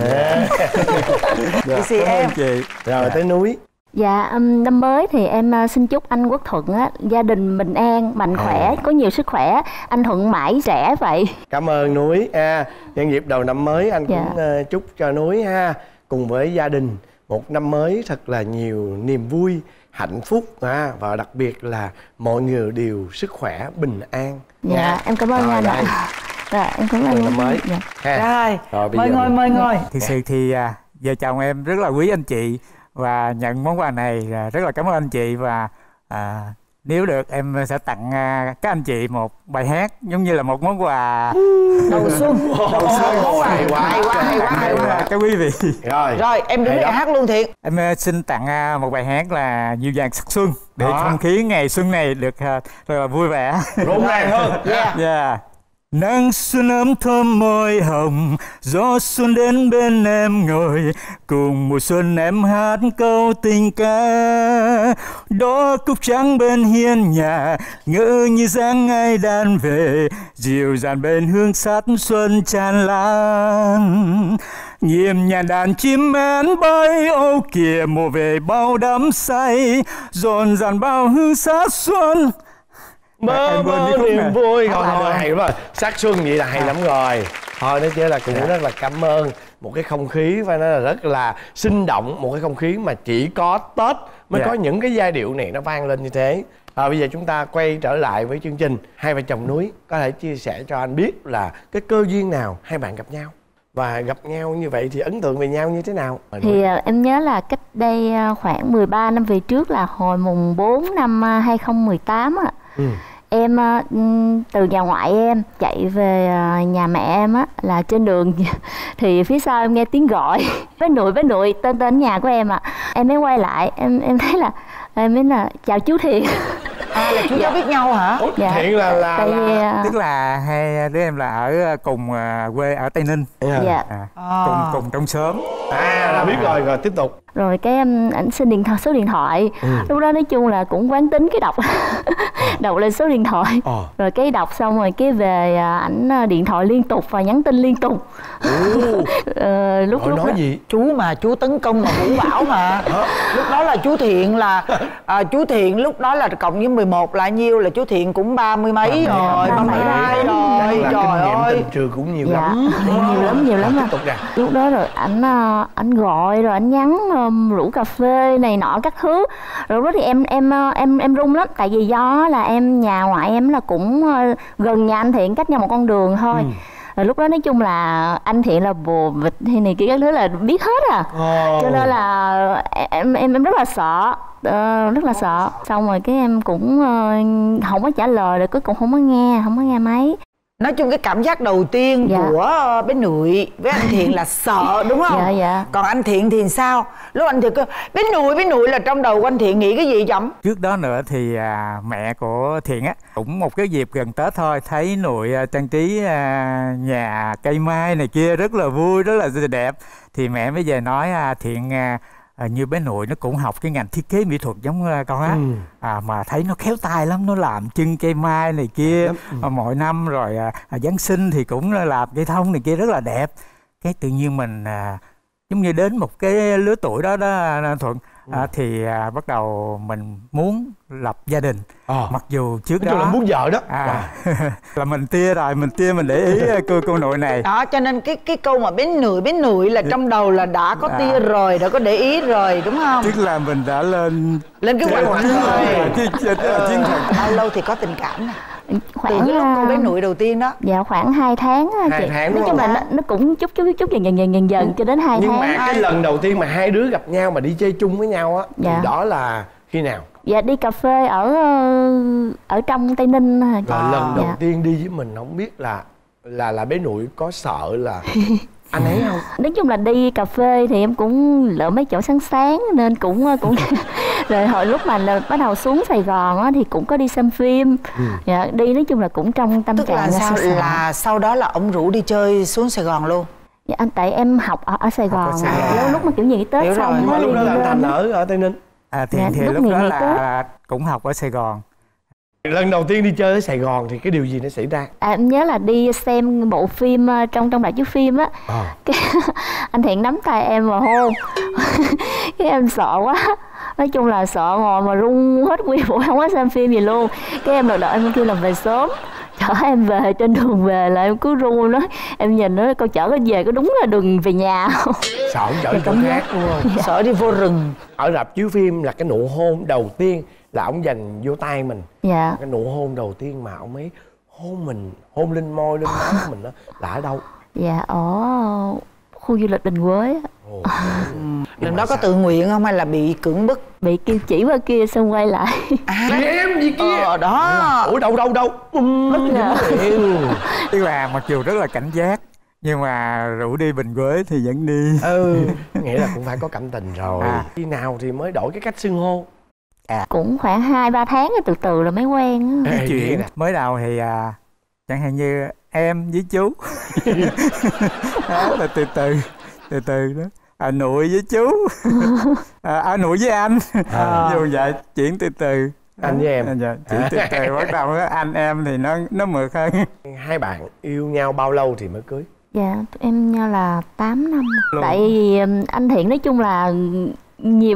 Speaker 3: Cảm ơn chị. Rồi tới Núi.
Speaker 5: Dạ, năm mới thì em xin chúc anh Quốc Thuận á, gia đình bình an, mạnh khỏe, có nhiều sức khỏe, anh Thuận mãi trẻ vậy.
Speaker 3: Cảm ơn Núi. Nhân dịp đầu năm mới anh cũng chúc cho Núi cùng với gia đình một năm mới thật là nhiều niềm vui, hạnh phúc và đặc biệt là mọi người đều sức khỏe, bình an.
Speaker 5: Em cảm ơn anh ạ. Rồi, em cảm ơn
Speaker 3: năm mới.
Speaker 2: Rồi, mời ngồi.
Speaker 7: Thực sự thì vợ chồng em rất là quý anh chị và nhận món quà này rất là cảm ơn anh chị, và nếu được em sẽ tặng các anh chị một bài hát giống như là một món quà
Speaker 2: đầu xuân.
Speaker 3: Hay quá.
Speaker 7: Các quý vị.
Speaker 2: Rồi em đứng đây hát luôn Thiện.
Speaker 7: Em xin tặng một bài hát là Dịu Dàng Sắc Xuân để không khí ngày xuân này được rất là vui vẻ,
Speaker 3: rộn ràng hơn.
Speaker 13: Nắng xuân ấm thơm môi hồng, gió xuân đến bên em ngồi, cùng mùa xuân em hát câu tình ca. Đó cúc trắng bên hiên nhà, ngỡ như dáng ai đàn về, dịu dàng bên hương sát xuân tràn lan. Nhịp nhàng đàn chim én bay, ô kìa mùa về bao đắm say, rộn ràng bao hương sát xuân.
Speaker 3: Mơ mơ niềm vui. Thôi hay rồi, sát xuân vậy là hay lắm rồi. Thôi nói chứ là cũng rất là cảm ơn. Một cái không khí phải nói là rất là sinh động. Một cái không khí mà chỉ có Tết mới có những cái giai điệu này nó vang lên như thế. Bây giờ chúng ta quay trở lại với chương trình. Hai vợ chồng Núi có thể chia sẻ cho anh biết là cái cơ duyên nào hai bạn gặp nhau, và gặp nhau như vậy thì ấn tượng về nhau như thế nào?
Speaker 5: Thì em nhớ là cách đây khoảng 13 năm về trước, là hồi mùng 4 năm 2018 ạ. Em từ nhà ngoại em chạy về nhà mẹ em á, là trên đường thì phía sau em nghe tiếng gọi bé nội tên nhà của em ạ. Em mới quay lại, em thấy là em mới là chào chú Thiện.
Speaker 2: Là chú cháu biết nhau hả?
Speaker 3: Dạ. Thiện là
Speaker 5: tại vì
Speaker 13: tức là hai đứa em là ở cùng quê ở Tây Ninh.
Speaker 5: Dạ.
Speaker 13: Cùng trong xóm.
Speaker 3: Là biết rồi tiếp tục.
Speaker 5: Rồi cái ảnh xin số điện thoại. Lúc đó nói chung là cũng quán tính cái đọc đọc lên số điện thoại. Rồi cái đọc xong rồi cái về ảnh điện thoại liên tục và nhắn tin liên tục. Lúc
Speaker 3: nói
Speaker 5: đó,
Speaker 3: gì?
Speaker 2: Chú tấn công mà Vũ Bảo mà. Lúc đó là chú Thiện là chú Thiện lúc đó là cộng với 11 là nhiêu, là chú Thiện cũng 30 mấy rồi, 32 rồi. Trời ơi,
Speaker 3: tình trường cũng nhiều lắm.
Speaker 5: Nhiều lắm. Lúc đó rồi ảnh gọi rồi ảnh nhắn rủ cà phê này nọ các thứ. Rồi lúc đó thì em run lắm, tại vì do là nhà ngoại em là cũng gần nhà anh Thiện, cách nhau một con đường thôi. Rồi lúc đó nói chung là anh Thiện là bồ vịt hay này kia các thứ là biết hết à. Cho nên là em rất là sợ, rất là sợ. Xong rồi cái em cũng không có trả lời, rồi cuối cùng không có nghe mấy.
Speaker 2: Nói chung cái cảm giác đầu tiên của bé Nụi với anh Thiện là sợ, đúng không?
Speaker 5: Dạ.
Speaker 2: Còn anh Thiện thì sao? Lúc anh Thiện kêu bé Nụi là trong đầu của anh Thiện nghĩ cái gì chấm?
Speaker 13: Trước đó nữa thì mẹ của Thiện á, cũng một cái dịp gần Tết thôi, thấy Nụi trang trí nhà cây mai này kia rất là vui, rất là đẹp. Thì mẹ mới về nói Thiện như bé Nụi nó cũng học cái ngành thiết kế mỹ thuật giống con á. Mà thấy nó khéo tay lắm, nó làm chân cây mai này kia mọi năm, rồi Giáng sinh thì cũng làm cây thông này kia rất là đẹp. Cái tự nhiên mình giống như đến một cái lứa tuổi đó Thuận, thì bắt đầu mình muốn lập gia đình. Mặc dù trước đó
Speaker 3: là muốn vợ đó
Speaker 13: là mình tia rồi, mình để ý cô Nội này
Speaker 2: đó, cho nên cái câu mà bé Nụi là trong đầu là đã có tia rồi, đã có để ý rồi, đúng không?
Speaker 13: Tức là mình đã lên
Speaker 2: cái hoạch rồi.
Speaker 13: Chiến thuật.
Speaker 2: Bao lâu thì có tình cảm nè?
Speaker 5: Khoảng
Speaker 2: từ cái lúc cô bé Nụi đầu tiên đó.
Speaker 5: Dạ khoảng 2 tháng.
Speaker 3: 2 tháng
Speaker 5: nói chung là nó cũng chút dần cho đến 2 tháng.
Speaker 3: Nhưng mà cái lần đầu tiên mà hai đứa gặp nhau mà đi chơi chung với nhau á, thì đó là khi nào?
Speaker 5: Dạ đi cà phê ở trong Tây Ninh.
Speaker 3: Rồi lần đầu tiên đi với mình không biết là bé Nụi có sợ là anh ấy không?
Speaker 5: Nói chung là đi cà phê thì em cũng lỡ mấy chỗ sáng nên cũng rồi hồi lúc mà bắt đầu xuống Sài Gòn á, thì cũng có đi xem phim. Dạ, đi nói chung là cũng trong tâm trạng
Speaker 2: là sao? Là sau đó là ông rủ đi chơi xuống Sài Gòn luôn?
Speaker 5: Dạ anh, tại em học ở Sài Gòn. Lúc mà kiểu nghỉ Tết xong
Speaker 3: rồi. Lúc đó là Thành ở Tây Ninh.
Speaker 13: Thì lúc đó là cũng học ở Sài Gòn.
Speaker 3: Lần đầu tiên đi chơi ở Sài Gòn thì cái điều gì nó xảy ra?
Speaker 5: Em nhớ là đi xem bộ phim trong rạp chiếu phim á. Cái anh Thiện nắm tay em mà hôn. Cái em sợ quá. Nói chung là sợ ngồi mà run hết nguyên buổi, không có xem phim gì luôn. Cái em đợi em kêu là về sớm. Chở em về, trên đường về là em cứ run đó. Em nhìn nó con chở nó về có đúng là đường về nhà không?
Speaker 3: Sợ chở chỗ khác đúng không?
Speaker 2: Sợ đi vô rừng.
Speaker 3: Ở rạp chiếu phim là cái nụ hôn đầu tiên là ông dành vô tay mình. Cái nụ hôn đầu tiên mà ông ấy hôn mình, hôn lên môi lên má mình đó là ở đâu?
Speaker 5: Dạ ở khu du lịch Bình Quế.
Speaker 2: Lần đó có tự nguyện không hay là bị cưỡng bức?
Speaker 5: Bị kêu chỉ qua kia xong quay lại.
Speaker 3: Em gì kia?
Speaker 2: Đó.
Speaker 3: Ủa đâu?
Speaker 13: Tức là mặc dù rất là cảnh giác nhưng mà rủ đi Bình Quế thì vẫn đi.
Speaker 3: Nghĩa là cũng phải có cảm tình rồi. Khi nào thì mới đổi cái cách xưng hô?
Speaker 5: Cũng khoảng 2-3 tháng rồi từ từ là mới quen.
Speaker 13: Chuyện mới đầu thì chẳng hạn như em với chú. Đó là từ từ đó. Nội với chú. Nội với anh. Dù vậy chuyển từ từ.
Speaker 3: Anh với em.
Speaker 13: Dạ, chuyển từ từ bắt đầu anh em thì nó mượt hơn.
Speaker 3: Hai bạn yêu nhau bao lâu thì mới cưới?
Speaker 5: Dạ, em nhau là 8 năm. Tại vì anh Thiện nói chung là nhiều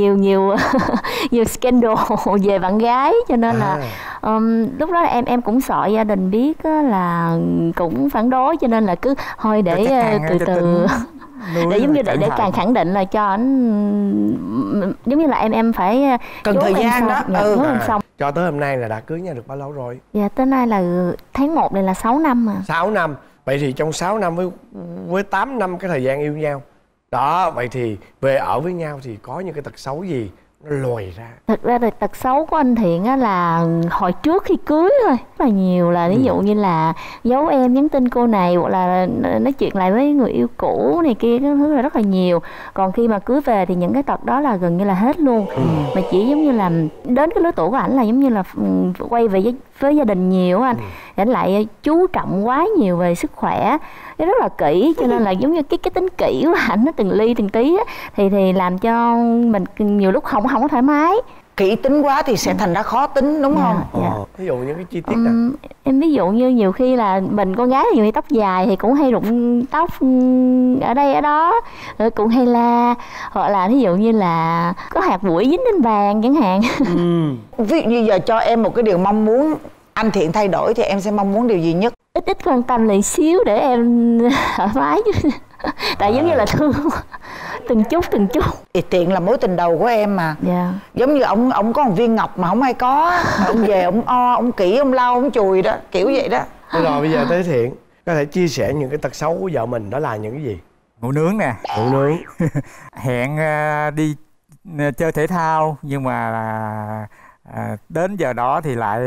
Speaker 5: nhiều scandal về bạn gái, cho nên là lúc đó em cũng sợ gia đình biết là cũng phản đối, cho nên là cứ thôi để từ từ để giống như để càng khẳng định là cho anh, giống như là em phải
Speaker 2: cần thời gian đó.
Speaker 5: Xong.
Speaker 3: Cho tới hôm nay là đã cưới nhau được bao lâu rồi?
Speaker 5: Dạ tới nay là tháng 1 này là 6 năm.
Speaker 3: 6 năm. Vậy thì trong 6 năm với 8 năm cái thời gian yêu nhau đó, vậy thì về ở với nhau thì có những cái tật xấu gì nó lòi ra?
Speaker 5: Thật ra thì tật xấu của anh Thiện á là hồi trước khi cưới thôi rất là nhiều, là ví dụ như là giấu em, nhắn tin cô này, hoặc là nói chuyện lại với người yêu cũ này kia, cái thứ là rất là nhiều. Còn khi mà cưới về thì những cái tật đó là gần như là hết luôn. Mà chỉ giống như là đến cái lứa tuổi của ảnh là giống như là quay về với gia đình nhiều anh. Ảnh lại chú trọng quá nhiều về sức khỏe, cái rất là kỹ, cho nên là giống như cái tính kỹ của ảnh nó từng ly từng tí á, thì làm cho mình nhiều lúc không có thoải mái.
Speaker 2: Kỹ tính quá thì sẽ thành ra khó tính, đúng không?
Speaker 5: Dạ.
Speaker 3: Ví dụ những cái chi tiết nào?
Speaker 5: Em ví dụ như nhiều khi là mình con gái thì nhiều khi tóc dài thì cũng hay rụng tóc ở đây ở đó, rồi cũng hay la, hoặc là ví dụ như là có hạt bụi dính lên bàn chẳng hạn.
Speaker 2: Ví dụ như giờ cho em một cái điều mong muốn anh Thiện thay đổi thì em sẽ mong muốn điều gì nhất?
Speaker 5: Ít quan tâm lại xíu để em thoải mái chứ. Tại giống như là thương từng chút.
Speaker 2: Thì Thiện là mối tình đầu của em mà.
Speaker 5: Dạ.
Speaker 2: Giống như ông có một viên ngọc mà không ai có, ông về ông kỹ, ông lau, ông chùi đó, kiểu vậy đó.
Speaker 3: Rồi bây giờ tới Thiện có thể chia sẻ những cái tật xấu của vợ mình đó là những cái gì?
Speaker 13: Ngủ nướng nè.
Speaker 3: Ngủ nướng.
Speaker 13: Hẹn đi chơi thể thao nhưng mà đến giờ đó thì lại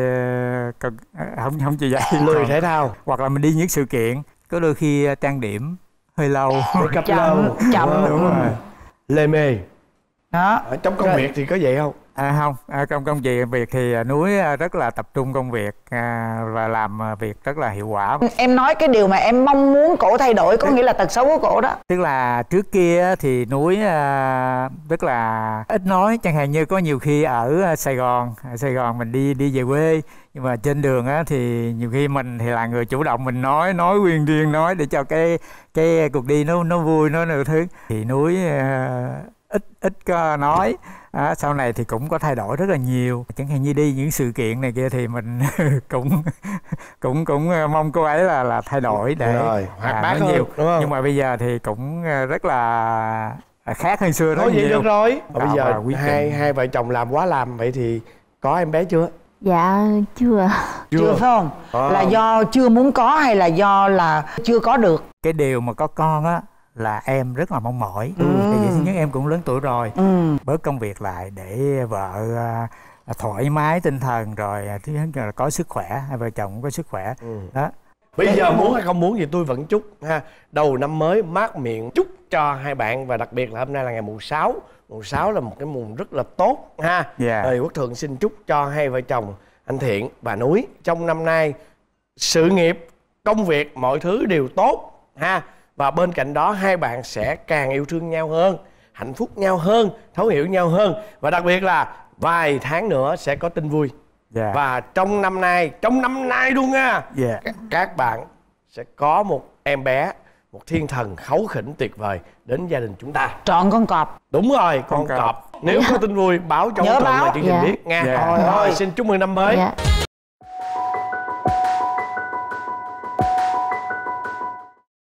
Speaker 13: không chịu dậy,
Speaker 3: lười thể thao.
Speaker 13: Hoặc là mình đi những sự kiện có đôi khi trang điểm hơi lâu,
Speaker 2: chậm.
Speaker 3: Đúng rồi. Lê mê
Speaker 2: đó.
Speaker 3: Ở trong công việc thì có vậy không?
Speaker 13: Không, trong công việc thì Núi rất là tập trung công việc và làm việc rất là hiệu quả.
Speaker 2: Em nói cái điều mà em mong muốn cổ thay đổi có nghĩa là tật xấu của cổ đó.
Speaker 13: Tức là trước kia thì Núi rất là ít nói, chẳng hạn như có nhiều khi ở Sài Gòn mình đi về quê, nhưng mà trên đường á thì nhiều khi mình thì là người chủ động, mình nói quyên riêng, nói để cho cái cuộc đi nó vui, nó nhiều thứ. Thì Núi ít có nói. Sau này thì cũng có thay đổi rất là nhiều, chẳng hạn như đi những sự kiện này kia thì mình cũng mong cô ấy là thay đổi để
Speaker 3: hoạt bát hơn,
Speaker 13: nhiều,
Speaker 3: đúng không?
Speaker 13: Nhưng mà bây giờ thì cũng rất là khác hơn xưa rất nhiều.
Speaker 3: Vậy được rồi. Bây giờ hai vợ chồng làm quá làm, vậy thì có em bé chưa?
Speaker 5: Dạ chưa
Speaker 2: phải không? Là do chưa muốn có hay là do là chưa có được?
Speaker 13: Cái điều mà có con á là em rất là mong mỏi. Tại vì thứ nhất em cũng lớn tuổi rồi, bớt công việc lại để vợ thoải mái tinh thần, rồi thứ nhất là có sức khỏe, hai vợ chồng cũng có sức khỏe. Đó.
Speaker 3: Bây giờ muốn hay không muốn gì tôi vẫn chúc ha. Đầu năm mới mát miệng chúc cho hai bạn, và đặc biệt là hôm nay là ngày mùng 6. Mùng 6 là một cái mùng rất là tốt ha. Quốc Thuận xin chúc cho hai vợ chồng anh Thiện và Núi trong năm nay sự nghiệp, công việc, mọi thứ đều tốt ha. Và bên cạnh đó hai bạn sẽ càng yêu thương nhau hơn, hạnh phúc nhau hơn, thấu hiểu nhau hơn. Và đặc biệt là vài tháng nữa sẽ có tin vui. Và trong năm nay luôn nha, các bạn sẽ có một em bé, một thiên thần kháu khỉnh tuyệt vời đến gia đình chúng ta.
Speaker 2: Trọn con cọp.
Speaker 3: Đúng rồi, con cọp. Nếu có tin vui báo cho Quốc Thuận và chương trình biết nha. Rồi xin chúc mừng năm mới.